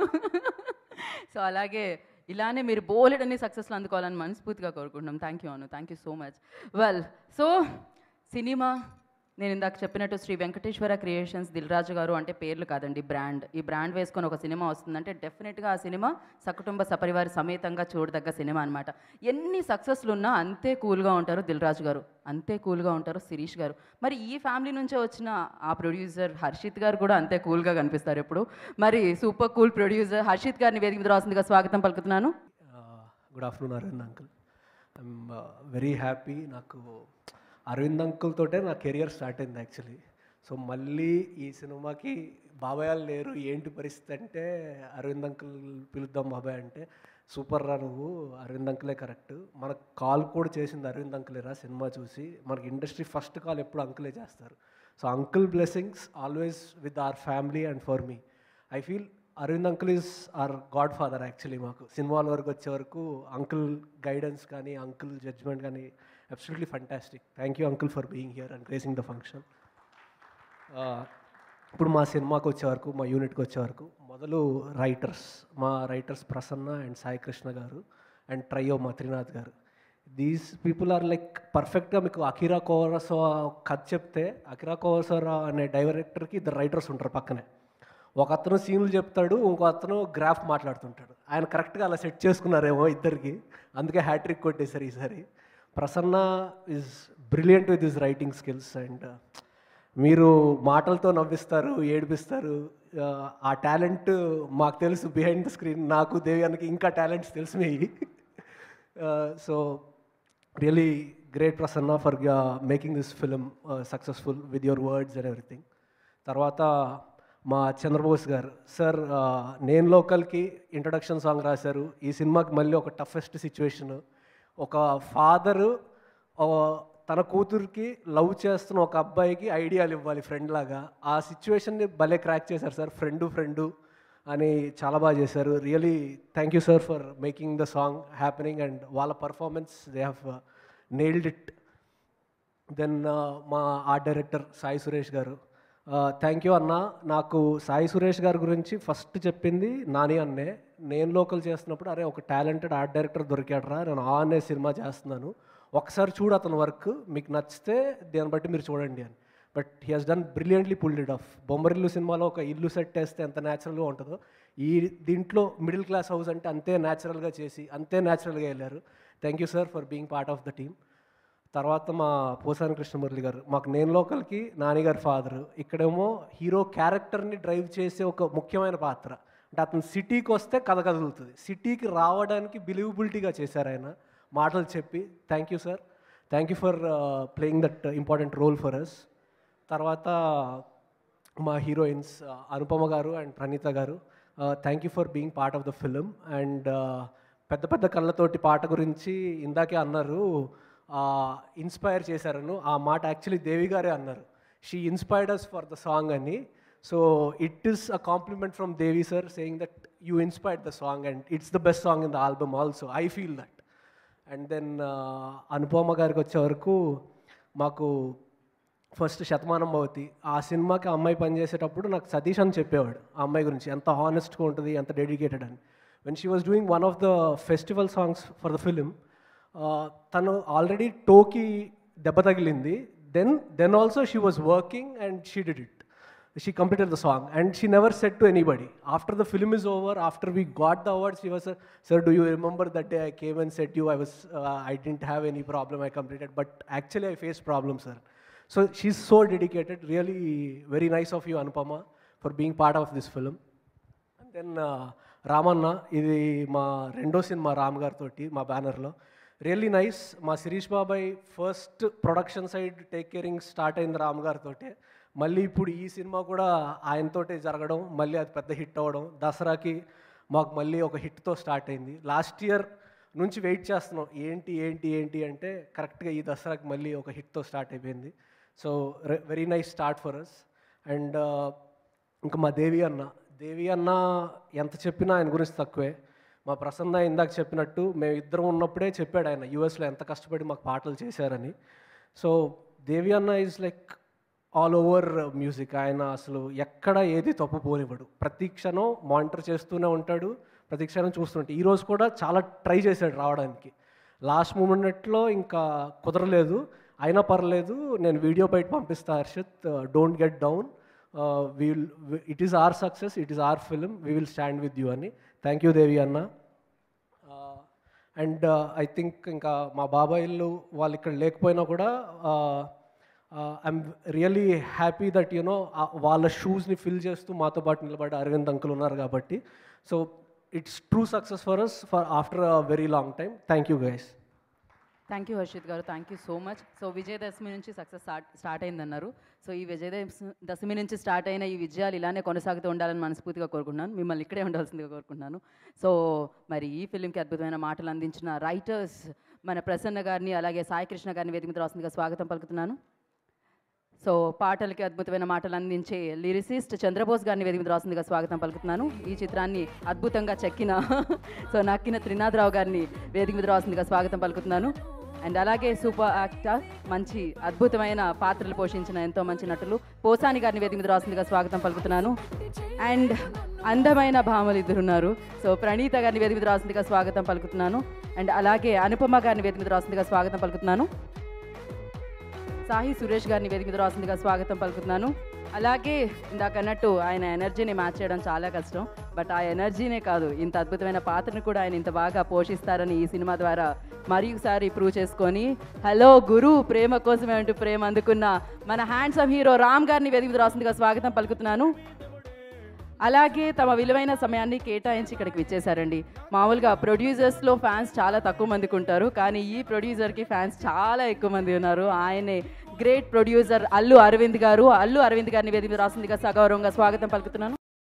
సో అలాగే ఇలానే మీరు బోలెడన్ని సక్సెస్లు అందుకోవాలని మనస్ఫూర్తిగా కోరుకుంటున్నాం. Thank you Anu, thank you so much. Well, so సినిమా నేను ఇందాక చెప్పినట్టు శ్రీ వెంకటేశ్వర క్రియేషన్స్, దిల్ రాజు గారు అంటే పేర్లు కాదండి, బ్రాండ్. ఈ బ్రాండ్ వేసుకొని ఒక సినిమా వస్తుందంటే డెఫినెట్గా ఆ సినిమా సకుటుంబ సపరివారి సమేతంగా చూడదగ్గ సినిమా అనమాట. ఎన్ని సక్సెస్లు ఉన్నా అంతే కూల్గా ఉంటారు దిల్ రాజు గారు, అంతే కూల్గా ఉంటారు శిరీష్ గారు. మరి ఈ ఫ్యామిలీ నుంచే వచ్చిన ఆ ప్రొడ్యూసర్ హర్షిత్ గారు కూడా అంతే కూల్గా కనిపిస్తారు ఎప్పుడు. మరి సూపర్ కూల్ ప్రొడ్యూసర్ హర్షిత్ గారిని వేదిక మీద రావాల్సిందిగా స్వాగతం పలుకుతున్నాను. Good afternoon Aravind uncle. I'm very happy. నాకు అరవింద్ అంకుల్ తోటే నా కెరియర్ స్టార్ట్ అయింది యాక్చువల్లీ. సో మళ్ళీ ఈ సినిమాకి బాబాయాలు లేరు, ఏంటి పరిస్థితి అంటే అరవింద్ అంకుల్ పిలుద్దాం బాబాయ్ అంటే, సూపర్ రా నువ్వు, అరవింద్ అంకులే కరెక్ట్. మనకు కాల్ కూడా చేసింది అరవింద్ అంకులేరా సినిమా చూసి. మనకి ఇండస్ట్రీ ఫస్ట్ కాల్ ఎప్పుడు అంకులే చేస్తారు. So uncle blessings always with our family and for me. I feel Aravind uncle is our godfather actually. మాకు సినిమాల వరకు వచ్చే వరకు అంకుల్ గైడెన్స్ కానీ, అంకుల్ జడ్జ్మెంట్ కానీ absolutely fantastic. Thank you uncle for being here and gracing the function. ఇప్పుడు మా సినిమాకి వచ్చే వరకు, మా యూనిట్కి వచ్చే వరకు మొదలు మా రైటర్స్ ప్రసన్న అండ్ సాయి కృష్ణ గారు అండ్ ట్రయో మా త్రినాథ్ గారు. దీస్ పీపుల్ ఆర్ లైక్ పర్ఫెక్ట్గా మీకు అకిరా కురోసావా కథ చెప్తే అకిరా కురోసావా అనే డైరెక్టర్కి ఇద్దరు రైటర్స్ ఉంటారు పక్కనే. ఒక అతను సీన్లు చెప్తాడు, ఇంకో అతను గ్రాఫ్ మాట్లాడుతుంటాడు. ఆయన కరెక్ట్గా అలా సెట్ చేసుకున్నారేమో ఇద్దరికి, అందుకే హ్యాట్రిక్ కొట్టేశారు ఈసారి. Prasanna is brilliant with his writing skills and మీరు మాటలతో నవ్విస్తారు, ఏడిపిస్తారు. ఆ టాలెంట్ మాకు తెలుసు బిహైండ్ ద స్క్రీన్. నాకు దేవి అన్నకి ఇంకా టాలెంట్స్ తెలుసు మీ. So really great Prasanna for making this film successful with your words and everything. తర్వాత మా చంద్రబోస్ గారు సార్, నేను లోకల్కి ఇంట్రడక్షన్ సాంగ్ రాశారు. ఈ సినిమాకి మళ్ళీ ఒక టఫెస్ట్ సిచ్యువేషన్. ఒక ఫాదరు తన కూతురికి లవ్ చేస్తున్న ఒక అబ్బాయికి ఐడియాలు ఇవ్వాలి ఫ్రెండ్ లాగా. ఆ సిచ్యువేషన్ని భలే క్రాక్ చేశారు సార్. ఫ్రెండు అని చాలా బాగా చేశారు. Really thank you sir for making the song happening and వాళ్ళ performance they have nailed it. Then మా ఆర్ట్ డైరెక్టర్ సాయి సురేష్ గారు, థ్యాంక్ యూ అన్న. నాకు సాయి సురేష్ గారి గురించి ఫస్ట్ చెప్పింది నాని అన్నే. నేను లోకల్ చేస్తున్నప్పుడు అరే ఒక టాలెంటెడ్ ఆర్ట్ డైరెక్టర్ దొరికాడరా, నేను అనే సినిమా చేస్తున్నాను, ఒకసారి చూడు అతని వర్క్, మీకు నచ్చితే దాన్ని బట్టి మీరు చూడండి అని. But he has done brilliantly pulled it off. Bommarillu సినిమాలో ఒక ఇల్లు సెట్ వేస్తే ఎంత న్యాచురల్గా ఉంటుందో, దీంట్లో మిడిల్ క్లాస్ హౌస్ అంటే అంతే న్యాచురల్గా చేసి అంతే న్యాచురల్గా వెళ్ళారు. Thank you sir for being part of the team. తర్వాత మా పోసాని కృష్ణమురళి గారు, మాకు నేను లోకల్కి నానిగారి ఫాదరు, ఇక్కడేమో హీరో క్యారెక్టర్ని డ్రైవ్ చేసే ఒక ముఖ్యమైన పాత్ర. అంటే అతను సిటీకి వస్తే కథ కదులుతుంది, సిటీకి రావడానికి బిలీవబిలిటీగా చేశారు ఆయన మాటలు చెప్పి. Thank you sir, thank you for playing that important role for us. తర్వాత మా హీరోయిన్స్ అనుపమ గారు అండ్ ప్రణీత గారు, thank you for being part of the film. And పెద్ద పెద్ద కళ్ళతోటి పాట గురించి ఇందాకే అన్నారు, ఇన్స్పైర్ చేశారను. ఆ మాట యాక్చువల్లీ దేవి గారే అన్నారు, she inspired us for the song అని. So it is a compliment from Devi sir saying that you inspired the song and it's the best song in the album also, I feel that. And then Anupama గారికి వచ్చే వరకు మాకు ఫస్ట్ శతమానం భవతి ఆ సినిమాకి ఆ అమ్మాయి పనిచేసేటప్పుడు నాకు సతీష్ అని చెప్పేవాడు ఆ అమ్మాయి గురించి, ఎంత హానెస్ట్గా ఉంటుంది, ఎంత డెడికేటెడ్ అని. When she was doing one of the festival songs for the film, తను ఆల్రెడీ టోకి దెబ్బ తగిలింది. Then also she was working and she did it. She completed the song and she never said to anybody. After the film is over, after we got the awards, she was, sir, do you remember that day I came and said to you I didn't have any problem, I completed, but actually I faced problems, sir. So she's so dedicated. Really very nice of you, Anupama, for being part of this film. And then Ramanna, ఇది మా రెండో సినిమా రామ్ గారితోటి మా బ్యానర్లో. Really nice. మా శిరీష్ బాబాయ్ first production side take caring start అయింది రామ్ గారితోటే. మళ్ళీ ఇప్పుడు ఈ సినిమా కూడా ఆయనతోటే జరగడం, మళ్ళీ అది పెద్ద హిట్ అవ్వడం, దసరాకి మాకు మళ్ళీ ఒక హిట్తో స్టార్ట్ అయింది. లాస్ట్ ఇయర్ నుంచి వెయిట్ చేస్తున్నాం ఏంటి అంటే కరెక్ట్గా ఈ దసరాకి మళ్ళీ ఒక హిట్తో స్టార్ట్ అయిపోయింది. So very nice start for us. And ఇంకా మా దేవి అన్న ఎంత చెప్పినా ఆయన గురించి తక్కువే. మా ప్రసన్న ఇందాక చెప్పినట్టు మేము ఇద్దరం ఉన్నప్పుడే చెప్పాడు ఆయన యూఎస్లో ఎంత కష్టపడి మాకు పాటలు చేశారని. సో దేవి అన్న is like all over music. ఆయన అసలు ఎక్కడ ఏది తప్పు పోనివ్వడు, ప్రతి క్షణం మానిటర్ చేస్తూనే ఉంటాడు, ప్రతి క్షణం చూస్తుంటాడు. ఈరోజు కూడా చాలా ట్రై చేశాడు రావడానికి, లాస్ట్ మూమెంట్లో ఇంకా కుదరలేదు, అయినా పర్లేదు నేను వీడియో బయట పంపిస్తా Harshith, don't get down, it is our success, it is our film, we will stand with you అని. థ్యాంక్ యూ దేవి అన్న. అండ్ ఐ థింక్ ఇంకా మా బాబాయిలు వాళ్ళు ఇక్కడ లేకపోయినా కూడా I'm really happy that you know వాళ్ళ షూస్ని ఫిల్ చేస్తూ మాతో పాటు నిలబడి అరవింద్ అంకుల్ ఉన్నారు కాబట్టి. So it's true success for us for after a very long time. Thank you guys. Thank you Harshith గారు, thank you so much. So Vijayadashami నుంచి సక్సెస్ స్టార్ట్ అయిందన్నారు. సో ఈ విజయదశమి నుంచి స్టార్ట్ అయిన ఈ విజయాలు ఇలానే కొనసాగుతూ ఉండాలని మనస్ఫూర్తిగా కోరుకుంటున్నాను, మిమ్మల్ని ఇక్కడే ఉండాల్సిందిగా కోరుకుంటున్నాను. సో మరి ఈ ఫిలింకి అద్భుతమైన మాటలు అందించిన రైటర్స్ మన ప్రసన్న గారిని అలాగే సాయి కృష్ణ గారిని వేదిక మీద రాస్తుందిగా స్వాగతం పలుకుతున్నాను. సో పాటలకి అద్భుతమైన మాటలు అందించే లిరిసిస్ట్ చంద్రబోస్ గారిని వేదిక మీద రాస్తుందిగా స్వాగతం పలుకుతున్నాను. ఈ చిత్రాన్ని అద్భుతంగా చెక్కిన నక్కిన త్రినాథరావు గారిని వేదిక మీద రాస్తుందిగా స్వాగతం పలుకుతున్నాను. అండ్ అలాగే సూపర్ యాక్టర్, మంచి అద్భుతమైన పాత్రలు పోషించిన ఎంతో మంచి నటులు పోసాని గారిని వేదిక మీద రాసిందిగా స్వాగతం పలుకుతున్నాను. అండ్ అందమైన భామలు ఇద్దరున్నారు. సో ప్రణీత గారిని వేదిక మీద రాసిందిగా స్వాగతం పలుకుతున్నాను. అండ్ అలాగే అనుపమ గారిని వేదిక మీద రాసిందిగా స్వాగతం పలుకుతున్నాను. సాహి సురేష్ గారిని వేదిక మీద రాసిందిగా స్వాగతం పలుకుతున్నాను. అలాగే ఇందాక అన్నట్టు ఆయన ఎనర్జీని మ్యాచ్ చేయడం చాలా కష్టం. బట్ ఆ ఎనర్జీనే కాదు, ఇంత అద్భుతమైన పాత్రను కూడా ఆయన ఇంత బాగా పోషిస్తారని ఈ సినిమా ద్వారా మరొకసారి ప్రూవ్ చేసుకొని హలో గురు ప్రేమ కోసమే అంటూ ప్రేమ అందుకున్న మన హ్యాండ్సమ్ హీరో రామ్ గారిని వేదిక మీద రాసిందిగా స్వాగతం పలుకుతున్నాను. అలాగే తమ విలువైన సమయాన్ని కేటాయించి ఇక్కడికి విచ్చేశారండి. మామూలుగా ప్రొడ్యూసర్స్లో ఫ్యాన్స్ చాలా తక్కువ మందికి ఉంటారు, కానీ ఈ ప్రొడ్యూసర్కి ఫ్యాన్స్ చాలా ఎక్కువ మంది ఉన్నారు. ఆయనే గ్రేట్ ప్రొడ్యూసర్ అల్లు అరవింద్ గారు. అల్లు అరవింద్ గారిని వేదిక మీద రాసిందిగా సగౌరవంగా స్వాగతం పలుకుతున్నాను.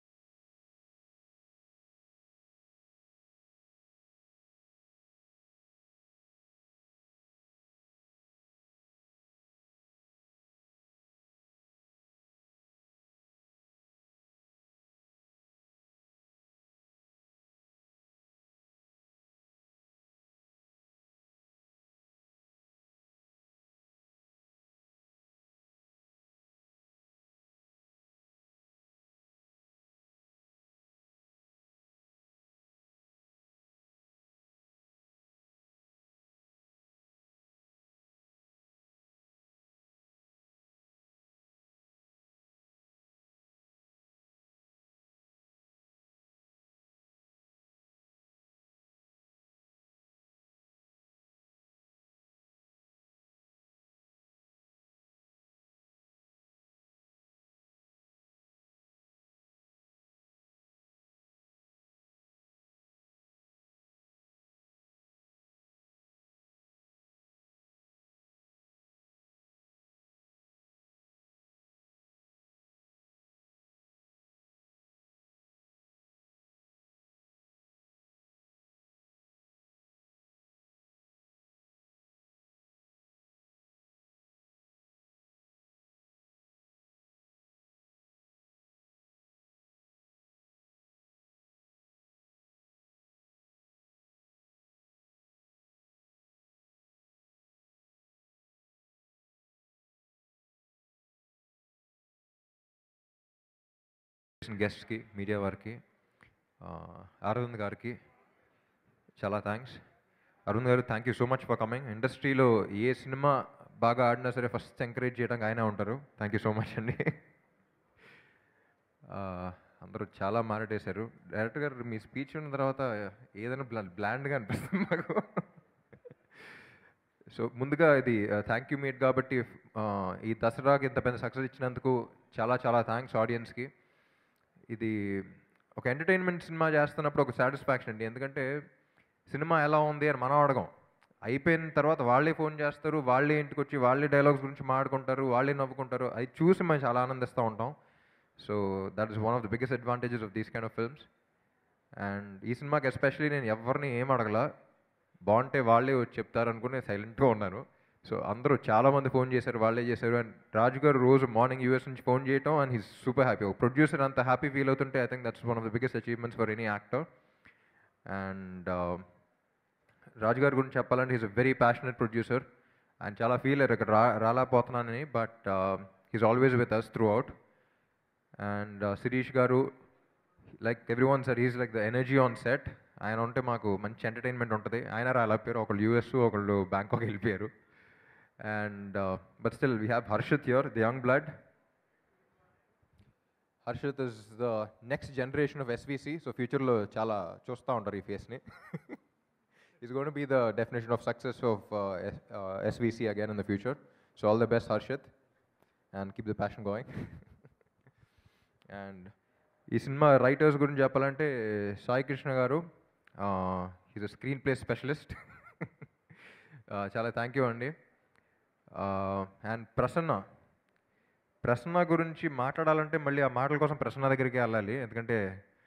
గెస్ట్కి, మీడియా వారికి, అరవింద్ గారికి చాలా థ్యాంక్స్. అరవింద్ గారు, thank you so much for coming. ఇండస్ట్రీలో ఏ సినిమా బాగా ఆడినా సరే ఫస్ట్ ఎంకరేజ్ చేయడానికి ఆయన ఉంటారు. థ్యాంక్ యూ సో మచ్ అండి. అందరూ చాలా మాట్లాడేశారు. డైరెక్టర్ గారు మీ స్పీచ్ ఉన్న తర్వాత ఏదైనా బ్లాండ్గా అనిపిస్తుంది నాకు. సో ముందుగా ఇది థ్యాంక్ యూ మీట్ కాబట్టి ఈ దసరాకి ఇంత పెద్ద సక్సెస్ ఇచ్చినందుకు చాలా చాలా థ్యాంక్స్ ఆడియన్స్కి. ఇది ఒక ఎంటర్టైన్మెంట్ సినిమా చేస్తున్నప్పుడు ఒక సాటిస్ఫాక్షన్ అండి. ఎందుకంటే సినిమా ఎలా ఉంది అని మనం అడగం, అయిపోయిన తర్వాత వాళ్ళే ఫోన్ చేస్తారు, వాళ్ళే ఇంటికి వచ్చి వాళ్ళే డైలాగ్స్ గురించి మాట్లాడుకుంటారు, వాళ్ళే నవ్వుకుంటారు. అది చూసి మేము చాలా ఆనందిస్తూ ఉంటాం. So that is one of the biggest advantages of these kind of films. And ఈ సినిమాకి ఎస్పెషలీ నేను ఎవరిని ఏం అడగల, బాగుంటే వాళ్ళే వచ్చి చెప్తారు అనుకుని సైలెంట్గా ఉన్నాను. సో అందరూ చాలామంది ఫోన్ చేశారు, వాళ్ళే చేశారు. అండ్ రాజు గారు రోజు మార్నింగ్ యూఎస్ నుంచి ఫోన్ చేయటం, అండ్ హీస్ సూపర్ హ్యాపీ. ఒక ప్రొడ్యూసర్ అంత హ్యాపీ ఫీల్ అవుతుంటే I think that's one of the biggest achievements for any actor. And Raju గారి గురించి చెప్పాలంటే he's a very passionate producer. ఆయన చాలా ఫీల్ అయ్యారు ఇక్కడ రాలేకపోతున్నానని, but he's always with us throughout. And Sirish గారు, like everyone sir, he's like the energy on set. ఆయన ఉంటే మాకు మంచి ఎంటర్టైన్మెంట్ ఉంటుంది. ఆయన రాలేకపోయారు, ఒకళ్ళు యూఎస్, ఒకళ్ళు బ్యాంకాక్ వెళ్ళిపోయారు. And but still we have Harshit here, the young blood. Harshit is the next generation of SVC, so future lo chala chusta untaru ee face ni. He's going to be the definition of success of SVC again in the future. So all the best Harshit, and keep the passion going. And ee cinema writers gurinchi cheppalante Sai Krishna garu, he's a screenplay specialist. Chala thank you andi. And Prasanna గురించి మాట్లాడాలంటే మళ్ళీ ఆ మాటల కోసం ప్రసన్న దగ్గరికి వెళ్ళాలి, ఎందుకంటే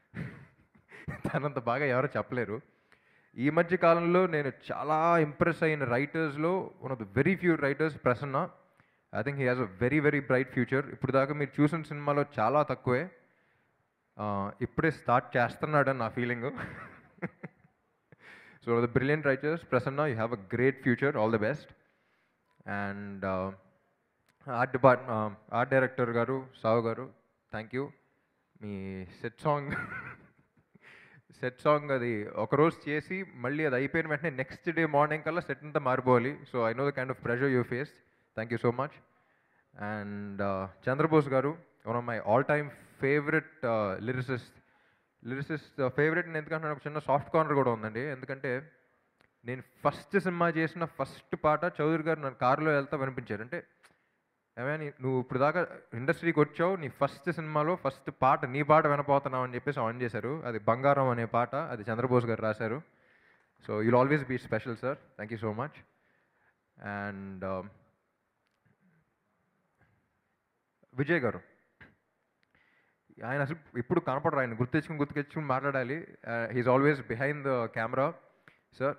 తనంత బాగా ఎవరో చెప్పలేరు. ఈ మధ్య కాలంలో నేను చాలా ఇంప్రెస్ అయిన రైటర్స్లో one of the very few writers Prasanna. I think he has a very very bright future. ఇప్పుడు దాకా మీరు చూసిన సినిమాలో చాలా తక్కువే, ఇప్పుడే స్టార్ట్ చేస్తున్నాడని నా feeling. So So the brilliant writers, Prasanna, you have a great future. All the best. And art director garu, Savu garu, thank you. మీ సెట్ సాంగ్ అది ఒకరోజు చేసి మళ్ళీ అది అయిపోయిన వెంటనే నెక్స్ట్ డే మార్నింగ్ కల్లా సెట్ అంతా మారిపోవాలి. So I know the kind of pressure you face. Thank you so much. And Chandrabose గారు, one of my all time favourite lyricist favourite ఎందుకంటే నాకు చిన్న సాఫ్ట్ కార్నర్ కూడా ఉందండి. ఎందుకంటే నేను ఫస్ట్ సినిమా చేసిన ఫస్ట్ పాట చౌదరి గారు నన్ను కారులో వెళ్తా వినిపించారు. అంటే ఏమైనా నువ్వు ఇప్పుడు దాకా ఇండస్ట్రీకి వచ్చావు, నీ ఫస్ట్ సినిమాలో ఫస్ట్ పాట నీ పాట వినపోతున్నావు అని చెప్పేసి ఆన్ చేశారు. అది బంగారం అనే పాట, అది చంద్రబోస్ గారు రాశారు. So you'll always be special sir. Thank you so much. And Vijay గారు, ఆయన అసలు ఇప్పుడు కనపడరు, ఆయన గుర్తెచ్చుకుని మాట్లాడాలి. He's always behind the camera. Sir,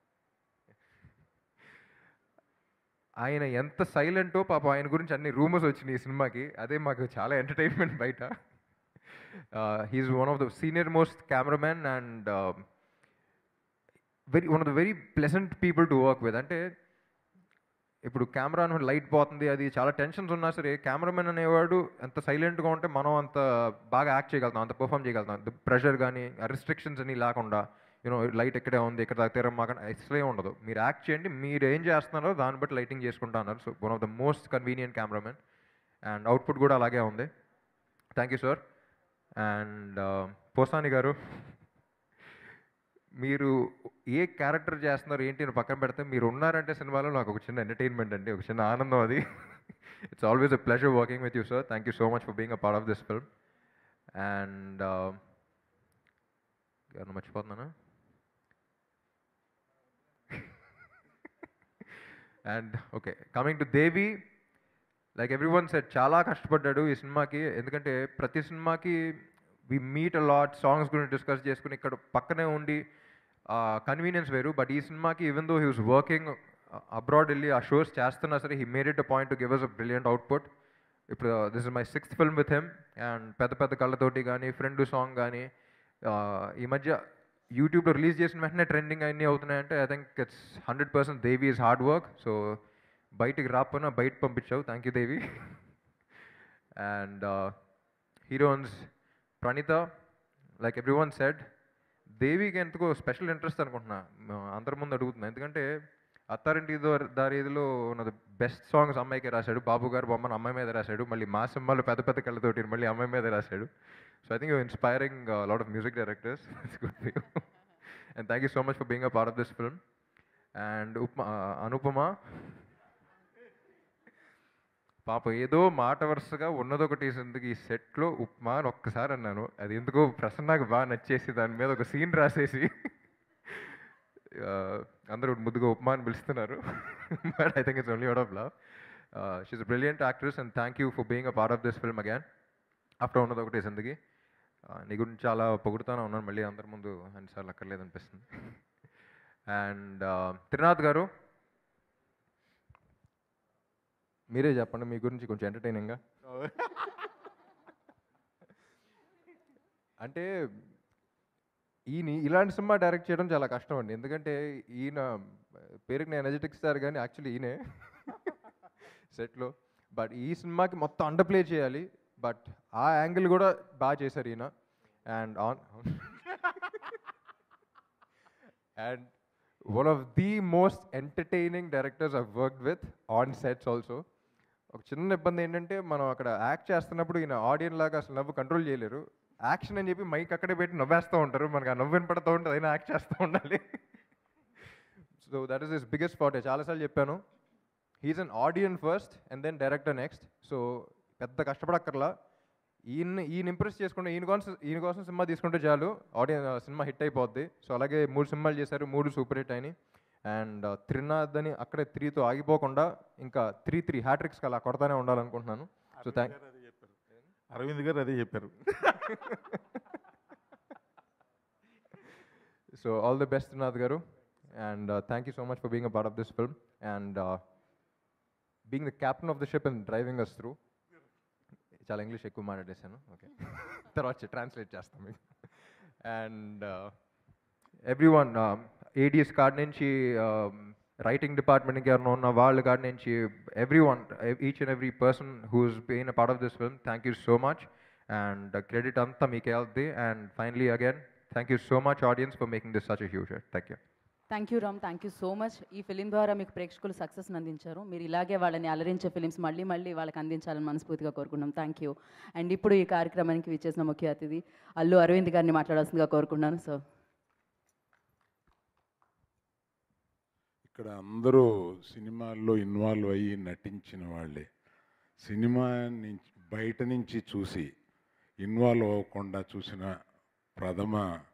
ఆయన ఎంత సైలెంటో పాప, ఆయన గురించి అన్ని రూమర్స్ వచ్చినాయి ఈ సినిమాకి. అదే మాకు చాలా ఎంటర్టైన్మెంట్ బయట. He's one of the senior most cameramen and one of the very pleasant people to work with. అంటే ఇప్పుడు కెమెరా లైట్ పోతుంది, అది చాలా టెన్షన్స్ ఉన్నా సరే కెమెరామెన్ అనేవాడు ఎంత సైలెంట్గా ఉంటే మనం అంత బాగా యాక్ట్ చేయగలుగుతాం, అంత పర్ఫామ్ చేయగలుగుతాం. ప్రెషర్ కానీ రిస్ట్రిక్షన్స్ అని లేకుండా, యూనో లైట్ ఇక్కడే ఉంది, ఇక్కడ దగ్గర మాకు అసలే ఉండదు. మీరు యాక్ట్ చేయండి, మీరు ఏం చేస్తున్నారో దాన్ని బట్టి లైటింగ్ చేసుకుంటా అన్నారు. So one of the most convenient cameraman. And output కూడా అలాగే ఉంది. Thank you sir. And Posani గారు, మీరు ఏ క్యారెక్టర్ చేస్తున్నారు ఏంటి అని పక్కన పెడితే మీరు ఉన్నారంటే సినిమాలో నాకు ఒక చిన్న ఎంటర్టైన్మెంట్ అండి, ఒక చిన్న ఆనందం అది. It's always a pleasure working with you sir. Thank you so much for being a part of this film. And ఎవరు మర్చిపోతున్నాను? And okay, coming to Devi, like everyone said, చాలా కష్టపడ్డాడు ఈ సినిమాకి. ఎందుకంటే ప్రతి సినిమాకి we meet a lot, songs గురించి డిస్కస్ చేసుకుని ఇక్కడ పక్కనే ఉండి కన్వీనియన్స్ వేరు. బట్ ఈ సినిమాకి even though he was working abroad వెళ్ళి ఆ షోస్ చేస్తున్నా సరే he made it a point to give us a brilliant output. ఇప్పుడు this is my 6th film with him. And పెద్ద పెద్ద కళ్ళతోటి కానీ, ఫ్రెండ్ సాంగ్ కానీ, ఈ మధ్య యూట్యూబ్లో రిలీజ్ చేసిన వెంటనే ట్రెండింగ్ అన్నీ అవుతున్నాయంటే I think it's 100% Devi is hard work. So బయటికి రాకపోయినా బయట పంపించావు, thank you Devi. And heroines Praneetha, like everyone said, దేవికి ఎందుకో స్పెషల్ ఇంట్రెస్ట్ అనుకుంటున్నా, అందరి ముందు అడుగుతున్నా. ఎందుకంటే అత్తారింటి దారిలో ఉన్న బెస్ట్ సాంగ్స్ అమ్మాయికే రాశాడు. బాబు గారు బొమ్మను అమ్మాయి మీద రాశాడు. మళ్ళీ మా సినిమాలో పెద్ద పెద్ద కళ్ళతోటి మళ్ళీ అమ్మాయి మీద రాశాడు. So I think you inspiring lot of music directors. It's good for you. And thank you so much for being a part of this film. And Anupama పాప ఏదో మాట వరుసగా ఉన్నదొకటి ఎందుకు ఈ సెట్లో ఉప్మా అని ఒక్కసారి అన్నాను. అది ఎందుకో ప్రసన్నకు బాగా నచ్చేసి దాని మీద ఒక సీన్ రాసేసి అందరూ ముద్దుగా ఉప్మా అని పిలుస్తున్నారు. But I think it's only out of love. She's a brilliant actress and thank you for being a part of this film again after ఉన్నదొకటి ఎందుకు. నీ గురించి చాలా పొగుడుతూనే ఉన్నాను, మళ్ళీ అందరి ముందు అన్నిసార్లు అక్కర్లేదు అనిపిస్తుంది. అండ్ త్రినాథ్ గారు, మీరే చెప్పండి మీ గురించి కొంచెం ఎంటర్టైనింగ్గా. అంటే ఈయన ఇలాంటి సినిమా డైరెక్ట్ చేయడం చాలా కష్టం అండి. ఎందుకంటే ఈయన పేరుకి నేను ఎనర్జెటిక్ స్టార్ కానీ యాక్చువల్లీ ఈయనే సెట్లో. బట్ ఈ సినిమాకి మొత్తం అండర్ప్లే చేయాలి, బట్ ఆ యాంగిల్ కూడా బాగా చేశారు ఈయన. And and one of the most entertaining directors I've worked with on sets also. ఒక చిన్న ఇబ్బంది ఏంటంటే మనం అక్కడ యాక్ట్ చేస్తున్నప్పుడు ఈయన ఆడియన్స్ లాగా అసలు నవ్వు కంట్రోల్ చేయలేరు. యాక్షన్ అని చెప్పి మైక్ అక్కడే పెట్టి నవ్వేస్తూ ఉంటారు, మనకు ఆ నవ్వు వినపడుతూ ఉంటుంది, అయినా యాక్ట్ చేస్తూ ఉండాలి. So that is his biggest forte. చాలాసార్లు చెప్పాను, he's an audience first and then director next. So పెద్ద కష్టపడక్కర్లా, ఈయన ఇంప్రెస్ చేసుకుంటే ఈయన కోసం సినిమా తీసుకుంటే చాలు, ఆడియన్స్ సినిమా హిట్ అయిపోద్ది. సో అలాగే 3 సినిమాలు చేశారు, 3 సూపర్ హిట్ అయినాయి. అండ్ త్రినాథ్ అని అక్కడే 3తో ఆగిపోకుండా ఇంకా 3 హ్యాట్రిక్స్కి అలా కొడతానే ఉండాలనుకుంటున్నాను. సో అరవింద్ గారు అదే చెప్పారు. So all the best Trinath గారు. And thank you so much for being a part of this film and being the captain of the ship and driving us through. చాలా ఇంగ్లీష్ ఎక్కువ మాట్లాడేశాను, ఓకే, తర్వాత ట్రాన్స్లేట్ చేస్తాం మీకు. అండ్ ఎవ్రీవన్, ఏడీఎస్ కాడి నుంచి రైటింగ్ డిపార్ట్మెంట్కి ఎవరైనా ఉన్న వాళ్ళ కాడి నుంచి every one, each and every person who's been a part of this film, thank you so much. And credit అంతా మీకే వెళ్తుంది. And finally again thank you so much audience for making this such a huge hit. Thank you. Thank you Ram, thank you so much. ఈ ఫిలిం ద్వారా మీకు ప్రేక్షకులు సక్సెస్ని అందించారు. మీరు ఇలాగే వాళ్ళని అలరించే ఫిలిమ్స్ మళ్ళీ మళ్ళీ వాళ్ళకి అందించాలని మనస్ఫూర్తిగా కోరుకుంటున్నాం. Thank you. అండ్ ఇప్పుడు ఈ కార్యక్రమానికి విచ్చేసిన ముఖ్య అతిథి అల్లు అరవింద్ గారిని మాట్లాడాల్సిందిగా కోరుకుంటున్నాను. సో ఇక్కడ అందరూ సినిమాల్లో ఇన్వాల్వ్ అయ్యి నటించిన వాళ్ళే. సినిమా నుంచి బయట నుంచి చూసి ఇన్వాల్వ్ అవ్వకుండా చూసిన ప్రథమ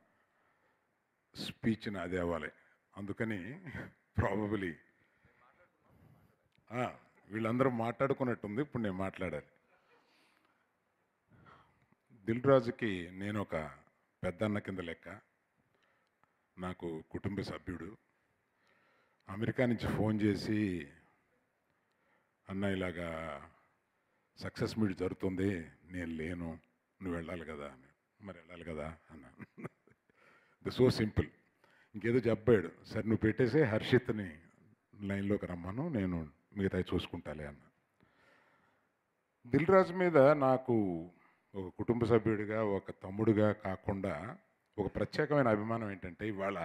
స్పీచ్ నాది అవ్వాలి. అందుకని ప్రాబబులీ వీళ్ళందరూ మాట్లాడుకున్నట్టుంది. ఇప్పుడు నేను మాట్లాడాలి. దిల్ రాజుకి నేను ఒక పెద్దన్న కింద లెక్క, నాకు కుటుంబ సభ్యుడు. అమెరికా నుంచి ఫోన్ చేసి, అన్న ఇలాగా సక్సెస్ మీట్ జరుగుతుంది, నేను లేను, నువ్వు వెళ్ళాలి కదా. మరి వెళ్ళాలి కదా అన్న. So simple. ఇంకేదో చెప్పాడు, సరే నువ్వు పెట్టేసి హర్షిత్ని లైన్లోకి రమ్మను, నేను మిగతా చూసుకుంటాలే అన్న. దిల్ రాజు మీద నాకు ఒక కుటుంబ సభ్యుడిగా, ఒక తమ్ముడిగా కాకుండా ఒక ప్రత్యేకమైన అభిమానం ఏంటంటే, ఇవాళ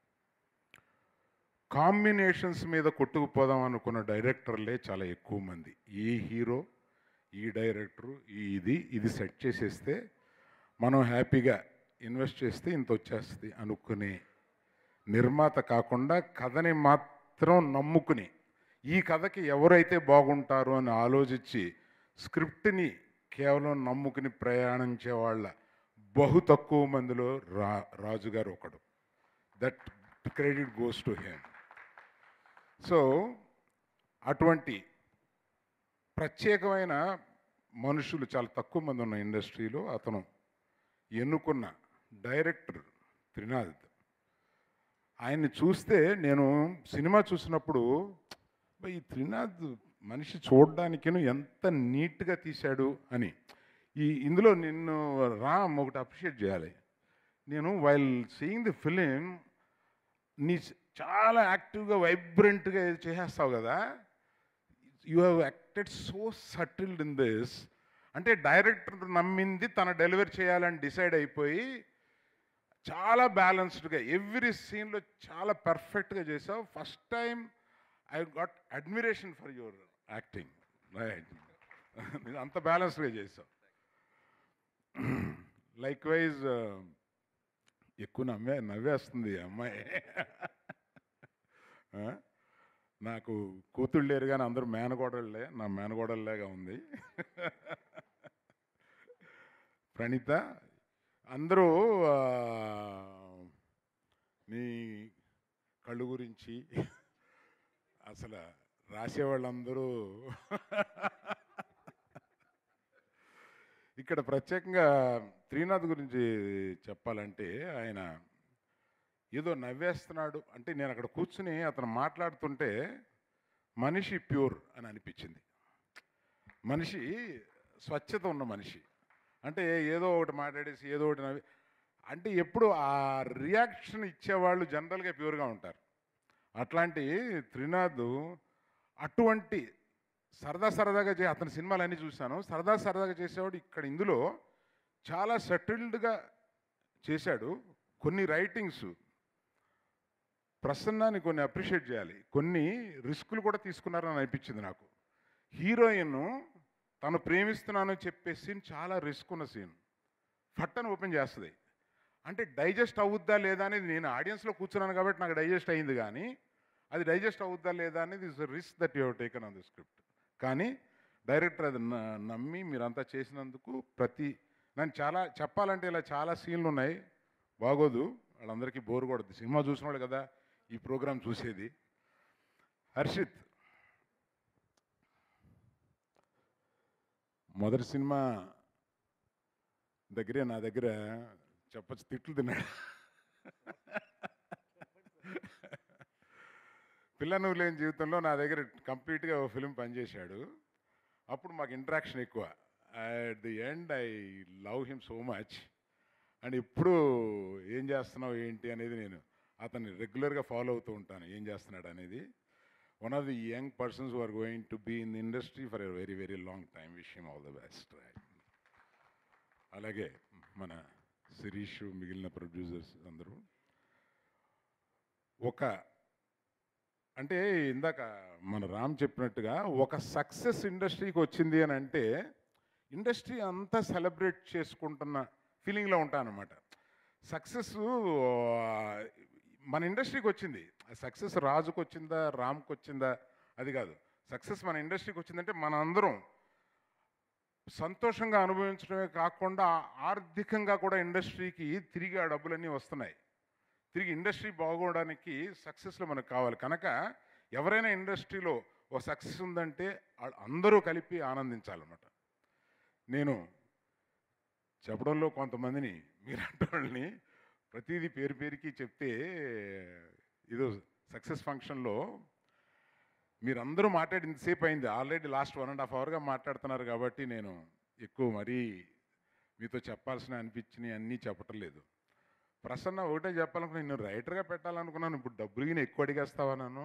కాంబినేషన్స్ మీద కొట్టుకుపోదాం అనుకున్న డైరెక్టర్లే చాలా ఎక్కువ మంది. ఈ హీరో, ఈ డైరెక్టరు, ఇది సెట్ చేసేస్తే మనం హ్యాపీగా ఇన్వెస్ట్ చేస్తే ఇంత వచ్చేస్తుంది అనుకునే నిర్మాత కాకుండా, కథని మాత్రం నమ్ముకుని ఈ కథకి ఎవరైతే బాగుంటారో అని ఆలోచించి స్క్రిప్ట్ని కేవలం నమ్ముకుని ప్రయాణించే వాళ్ళ బహు తక్కువ మందిలో రాజుగారు ఒకడు. That credit goes to him. So అటువంటి ప్రత్యేకమైన మనుషులు చాలా తక్కువ మంది ఉన్న ఇండస్ట్రీలో అతను ఎన్నుకున్న డైరెక్టర్ త్రినాథ్. ఆయన్ని చూస్తే నేను సినిమా చూసినప్పుడు ఈ త్రినాథ్ మనిషి చూడడానికి ఎంత నీట్గా తీశాడు అని. ఇందులో నిన్ను రామ్ ఒకటి అప్రిషియేట్ చేయాలి. నేను వైల్ సీయింగ్ ది ఫిలిం, నీ చాలా యాక్టివ్గా వైబ్రెంట్గా చేసేస్తావు కదా, you have acted so subtle in this. అంటే డైరెక్టర్ నమ్మింది తన డెలివరీ చేయాలని డిసైడ్ అయిపోయి చాలా బ్యాలెన్స్డ్గా ఎవ్రీ సీన్లో చాలా పర్ఫెక్ట్గా చేసావు. First time I got admiration for your acting. Right, అంత బ్యాలెన్స్డ్గా చేసావు. లైక్ వైజ్ ఎక్కువ నవ్వేస్తుంది అమ్మాయి. నాకు కూతుళ్ళు లేరు కానీ అందరూ మేనగోడళ్ళే, నా మేనగోడల్లాగా ఉంది. ప్రణీత, అందరూ నీ కళ్ళు గురించి అసలు రాసేవాళ్ళందరూ ఇక్కడ ప్రత్యేకంగా త్రినాథ్ గురించి చెప్పాలంటే, ఆయన ఏదో నవ్వేస్తున్నాడు అంటే, నేను అక్కడ కూర్చుని అతను మాట్లాడుతుంటే మనిషి ప్యూర్ అని అనిపించింది. మనిషి స్వచ్ఛత ఉన్న మనిషి. అంటే ఏదో ఒకటి మాట్లాడేసి ఏదో ఒకటి నవ్వి అంటే, ఎప్పుడు ఆ రియాక్షన్ ఇచ్చేవాళ్ళు జనరల్గా ప్యూర్గా ఉంటారు. అట్లాంటి త్రినాథ్ అటువంటి సరదాగా అతని సినిమాలు అన్నీ చూశాను. సరదాగా చేసేవాడు. ఇక్కడ ఇందులో చాలా సెటిల్డ్గా చేశాడు. కొన్ని రైటింగ్స్ ప్రసన్నాన్ని కొన్ని అప్రిషియేట్ చేయాలి. కొన్ని రిస్కులు కూడా తీసుకున్నారని అనిపించింది నాకు. హీరోయిన్ తను ప్రేమిస్తున్నాను చెప్పే సీన్ చాలా రిస్క్ ఉన్న సీన్. ఫట్టను ఓపెన్ చేస్తుంది. అంటే డైజెస్ట్ అవుద్దా లేదా అనేది, నేను ఆడియన్స్లో కూర్చున్నాను కాబట్టి నాకు డైజెస్ట్ అయింది, కానీ అది డైజెస్ట్ అవుద్దా లేదా అనేది is risk that you have taken on the script. కానీ డైరెక్టర్ అది నమ్మి మీరంతా చేసినందుకు నేను చాలా చెప్పాలంటే ఇలా చాలా సీన్లు ఉన్నాయి. బాగోదు, వాళ్ళందరికీ బోర్ కొడుతుంది. సినిమా చూసిన వాళ్ళు కదా ఈ ప్రోగ్రాం చూసేది. హర్షిత్ మొదటి సినిమా దగ్గరే నా దగ్గర చెప్పచ్చు తిట్లు తిన్నాడు. పిల్ల నువ్వు లేని జీవితంలో నా దగ్గర కంప్లీట్గా ఓ ఫిలిం పనిచేశాడు. అప్పుడు మాకు ఇంటరాక్షన్ ఎక్కువ. At the end I love him so much. And ఇప్పుడు ఏం చేస్తున్నావు ఏంటి అనేది నేను అతన్ని రెగ్యులర్గా ఫాలో అవుతూ ఉంటాను ఏం చేస్తున్నాడు అనేది. One of the young persons who are going to be in the industry for a very very long time. Wish him all the best. అలాగే మన శిరీష్, మిగిలిన ప్రొడ్యూసర్స్ అందరూ అంటే ఇందాక మన రామ్ చెప్పినట్టుగా ఒక సక్సెస్ ఇండస్ట్రీకి వచ్చింది అని అంటే ఇండస్ట్రీ అంతా సెలబ్రేట్ చేసుకుంటున్న ఫీలింగ్లో ఉంటానన్నమాట. సక్సెస్ మన ఇండస్ట్రీకి వచ్చింది. సక్సెస్ రాజుకు వచ్చిందా, రామ్కి వచ్చిందా అది కాదు. సక్సెస్ మన ఇండస్ట్రీకి వచ్చిందంటే మన అందరం సంతోషంగా అనుభవించడమే కాకుండా ఆర్థికంగా కూడా ఇండస్ట్రీకి తిరిగి ఆ డబ్బులన్నీ వస్తున్నాయి. తిరిగి ఇండస్ట్రీ బాగోవడానికి సక్సెస్లో మనకు కావాలి. కనుక ఎవరైనా ఇండస్ట్రీలో ఓ సక్సెస్ ఉందంటే అందరూ కలిపి ఆనందించాలన్నమాట. నేను చెప్పడంలో కొంతమందిని మీరంటే వాళ్ళని ప్రతిదీ పేరు పేరుకి చెప్తే ఏదో సక్సెస్ ఫంక్షన్లో మీరందరూ మాట్లాడి ఇంతసేపు అయింది. ఆల్రెడీ లాస్ట్ 1.5 అవర్గా మాట్లాడుతున్నారు కాబట్టి నేను ఎక్కువ మరీ మీతో చెప్పాల్సిన అనిపించినవి అన్నీ చెప్పటం లేదు. ప్రసన్న ఒకటే చెప్పాలనుకున్నా, నేను రైటర్గా పెట్టాలనుకున్నాను. ఇప్పుడు డబ్బులు ఎక్కువ అడిగేస్తావా నన్ను?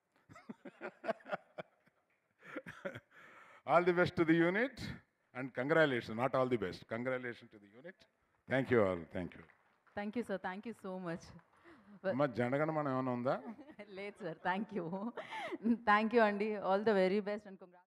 All the best to the unit and congratulation, not all the best, congratulation to the unit. Thank you all. Thank you. Thank you sir. Thank you so much. అమ్మ జనగణమన ఏమైనా ఉందా? లేదు sir. Thank you. Thank you అండి. All the very best and congratulation.